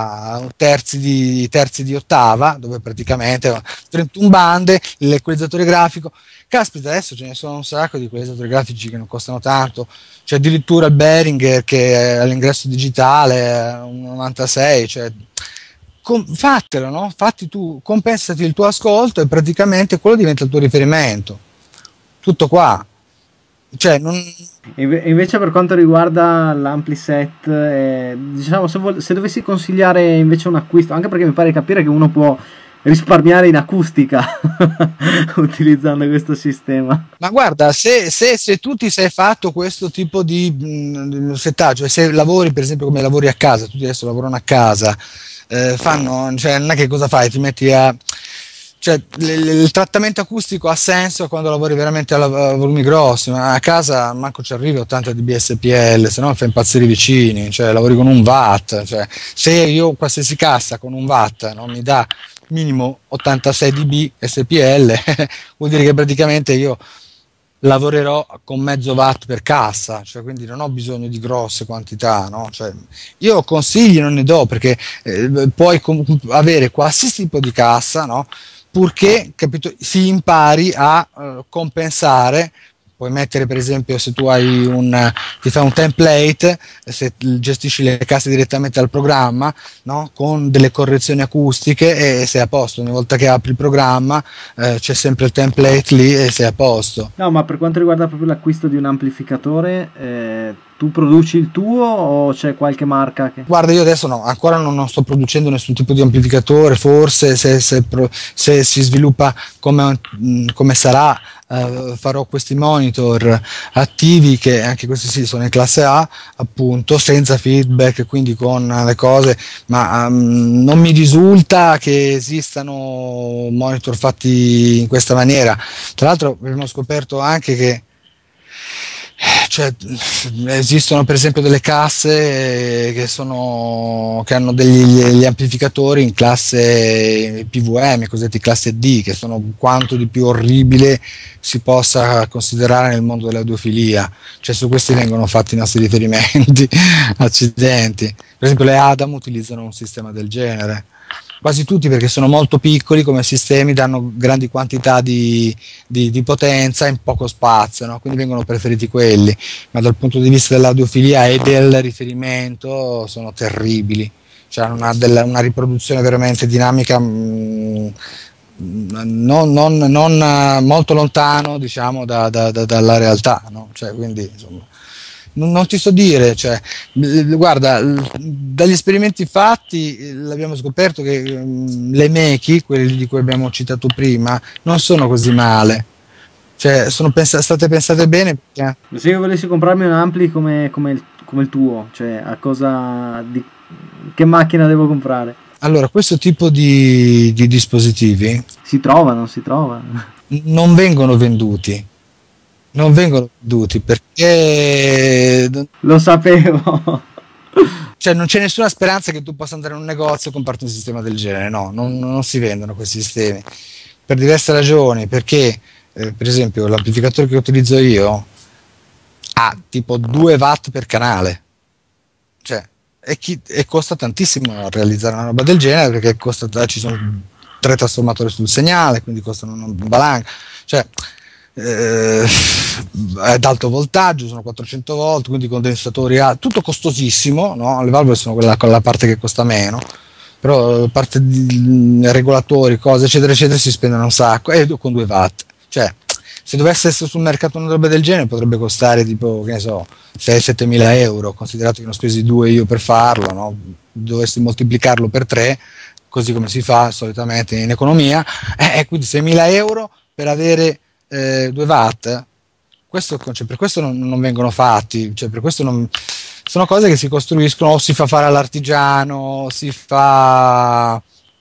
a terzi di, terzi di ottava, dove praticamente trentuno bande, l'equalizzatore grafico. Caspita, adesso ce ne sono un sacco di equalizzatori grafici che non costano tanto, c'è addirittura il Behringer che è all'ingresso digitale, un novantasei, cioè com- fatelo, no? Fatti tu, compensati il tuo ascolto e praticamente quello diventa il tuo riferimento. Tutto qua. Cioè, non... Inve- invece per quanto riguarda l'Ampliset, eh, diciamo se, vol- se dovessi consigliare invece un acquisto, anche perché mi pare capire che uno può risparmiare in acustica utilizzando questo sistema. Ma guarda, se, se, se tu ti sei fatto questo tipo di mh, settaggio, e se lavori per esempio come lavori a casa, tutti adesso lavorano a casa, eh, fanno, cioè non è che cosa fai, ti metti a... Cioè, l- l- il trattamento acustico ha senso quando lavori veramente a, la- a volumi grossi, ma a casa manco ci arrivi ottanta dB S P L, se no fai impazzire i vicini, cioè lavori con un watt, cioè, se io qualsiasi cassa con un watt non mi dà minimo ottantasei dB S P L, vuol dire che praticamente io lavorerò con mezzo watt per cassa, cioè quindi non ho bisogno di grosse quantità, no? Cioè, io consigli non ne do perché eh, puoi com- avere qualsiasi tipo di cassa, no? Purché, capito, si impari a eh, compensare. Puoi mettere per esempio, se tu hai un ti fai un template, se gestisci le casse direttamente dal programma, no? Con delle correzioni acustiche e sei a posto. Ogni volta che apri il programma eh, c'è sempre il template lì e sei a posto. No, ma per quanto riguarda proprio l'acquisto di un amplificatore, eh, tu produci il tuo o c'è qualche marca che... Guarda, io adesso no, ancora non, non sto producendo nessun tipo di amplificatore, forse se, se, pro, se si sviluppa come, mh, come sarà, eh, farò questi monitor attivi che anche questi sì sono in classe A, appunto, senza feedback, quindi con le cose, ma um, non mi risulta che esistano monitor fatti in questa maniera. Tra l'altro abbiamo scoperto anche che cioè, esistono per esempio delle casse che sono che hanno degli gli amplificatori in classe P V M, cosiddetti classe D, che sono quanto di più orribile si possa considerare nel mondo dell'audiofilia. Cioè, su questi vengono fatti i nostri riferimenti. Accidenti. Per esempio le Adam utilizzano un sistema del genere, quasi tutti, perché sono molto piccoli come sistemi, danno grandi quantità di, di, di potenza in poco spazio, no? Quindi vengono preferiti quelli, ma dal punto di vista dell'audiofilia e del riferimento sono terribili, cioè hanno una, della, una riproduzione veramente dinamica mh, non, non, non molto lontano, diciamo, da, da, da, dalla realtà, no? Cioè, quindi insomma non, non ti so dire, cioè, guarda, dagli esperimenti fatti l'abbiamo scoperto che um, le Mechi, quelli di cui abbiamo citato prima, non sono così male, cioè sono pens- state pensate bene perché... Se io volessi comprarmi un ampli come, come, il, come il tuo, cioè a cosa di, che macchina devo comprare? Allora, questo tipo di, di dispositivi Si trova, non si trova? non vengono venduti. Non vengono venduti perché Lo sapevo. cioè non c'è nessuna speranza che tu possa andare in un negozio e comprarti un sistema del genere, no, non, non si vendono questi sistemi per diverse ragioni, perché eh, per esempio l'amplificatore che utilizzo io ha tipo due watt per canale, cioè e, chi, e costa tantissimo realizzare una roba del genere, perché costa, ci sono tre trasformatori sul segnale, quindi costano una valanga, cioè eh, è ad alto voltaggio, sono quattrocento volt, quindi condensatori A, tutto costosissimo, no? Le valvole sono quella con la parte che costa meno, però parte di regolatori, cose eccetera eccetera si spendono un sacco, e con due watt, cioè se dovesse essere sul mercato una roba del genere potrebbe costare tipo, che ne so, sei sette mila euro, considerato che ne ho spesi due io per farlo, no? Dovessi moltiplicarlo per tre, così come si fa solitamente in economia, e eh, quindi seimila euro per avere eh, due watt. Questo, cioè, per questo non, non vengono fatti, cioè, per questo non, sono cose che si costruiscono o si fa fare all'artigiano, si fa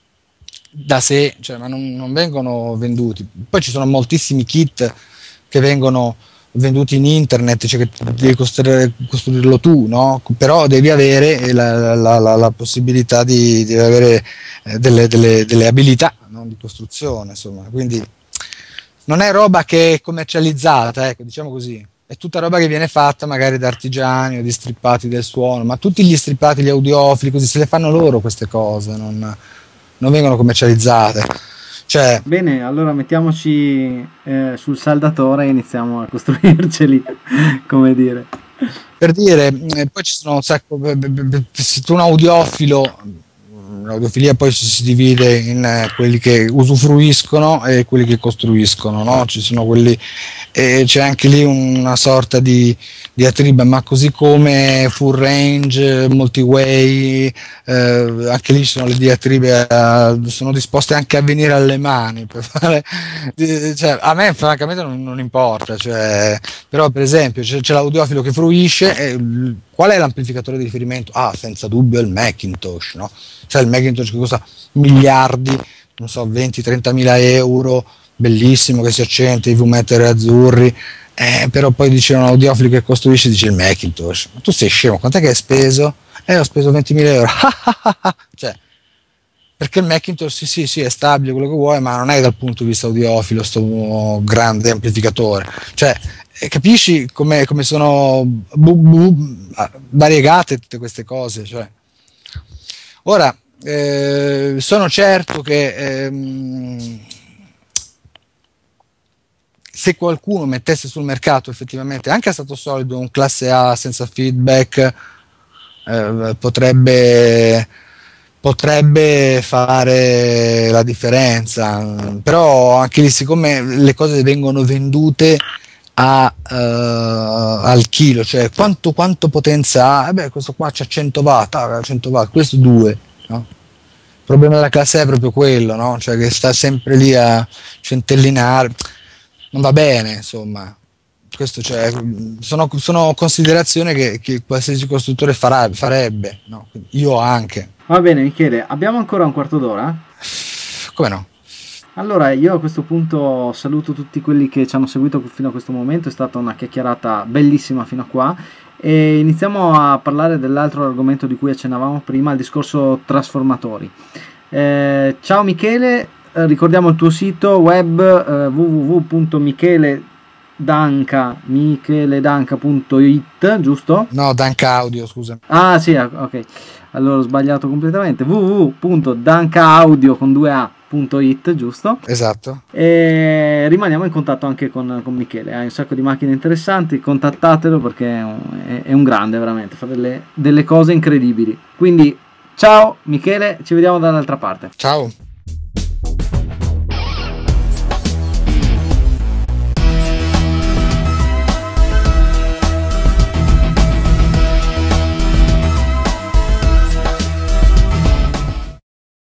da sé, cioè, ma non, non vengono venduti. Poi ci sono moltissimi kit che vengono venduti in internet, cioè che devi costruire, costruirlo tu, no? Però devi avere la, la, la, la possibilità di, di avere eh, delle, delle, delle abilità, no? Di costruzione, insomma, quindi non è roba che è commercializzata, ecco, diciamo così. È tutta roba che viene fatta magari da artigiani o di strippati del suono, ma tutti gli strippati, gli audiofili, così se le fanno loro queste cose, non, non vengono commercializzate. Cioè, Bene, allora mettiamoci eh, sul saldatore e iniziamo a costruirceli, come dire. per dire, eh, poi ci sono un sacco, b- b- b- se tu un audiofilo, l'audiofilia poi si, si divide in eh, quelli che usufruiscono e quelli che costruiscono, no? Ci sono quelli, e c'è anche lì una sorta di diatriba, ma così come full range, multi-way, eh, anche lì ci sono le diatribe, eh, sono disposte anche a venire alle mani per fare, cioè, a me francamente non, non importa, cioè, però per esempio c'è, c'è l'audiofilo che fruisce e l- qual è l'amplificatore di riferimento? Ah, senza dubbio il Macintosh, no? Cioè il Macintosh che costa miliardi, non so, venti trenta mila euro, bellissimo, che si accende, i V-meter azzurri, eh, però poi dice un audiofilo che costruisce, dice il Macintosh. Ma tu sei scemo, quant'è che hai speso? Eh, ho speso ventimila euro. Cioè, perché il Macintosh sì, sì, sì, è stabile, quello che vuoi, ma non è dal punto di vista audiofilo sto grande amplificatore. Cioè, eh, capisci come, come sono bu- bu- variegate tutte queste cose? Cioè. Ora, eh, sono certo che ehm, se qualcuno mettesse sul mercato effettivamente anche a stato solido un classe A senza feedback, eh, potrebbe, potrebbe fare la differenza, però anche lì siccome le cose vengono vendute a, uh, al chilo, cioè quanto, quanto potenza ha, eh beh, questo qua c'ha cento watt, ah, cento watt, questo due, no? Il problema della classe è proprio quello, no? Cioè che sta sempre lì a centellinare, non va bene, insomma. Questo, cioè, sono, sono considerazioni che, che qualsiasi costruttore farà, farebbe, no? Io anche. Va bene, Michele, abbiamo ancora un quarto d'ora? Come no? Allora, io a questo punto saluto tutti quelli che ci hanno seguito fino a questo momento, è stata una chiacchierata bellissima fino a qua e iniziamo a parlare dell'altro argomento di cui accennavamo prima, il discorso trasformatori. Eh, ciao Michele, eh, ricordiamo il tuo sito web eh, w w w punto micheledanca punto it, giusto? No, Danca Audio, scusa. Ah sì, ok, allora ho sbagliato completamente, w w w punto dancaaudio con due a punto it, giusto? Esatto. E rimaniamo in contatto anche con, con Michele, ha un sacco di macchine interessanti, contattatelo perché è un, è, è un grande veramente, fa delle, delle cose incredibili. Quindi ciao Michele, ci vediamo dall'altra parte. Ciao.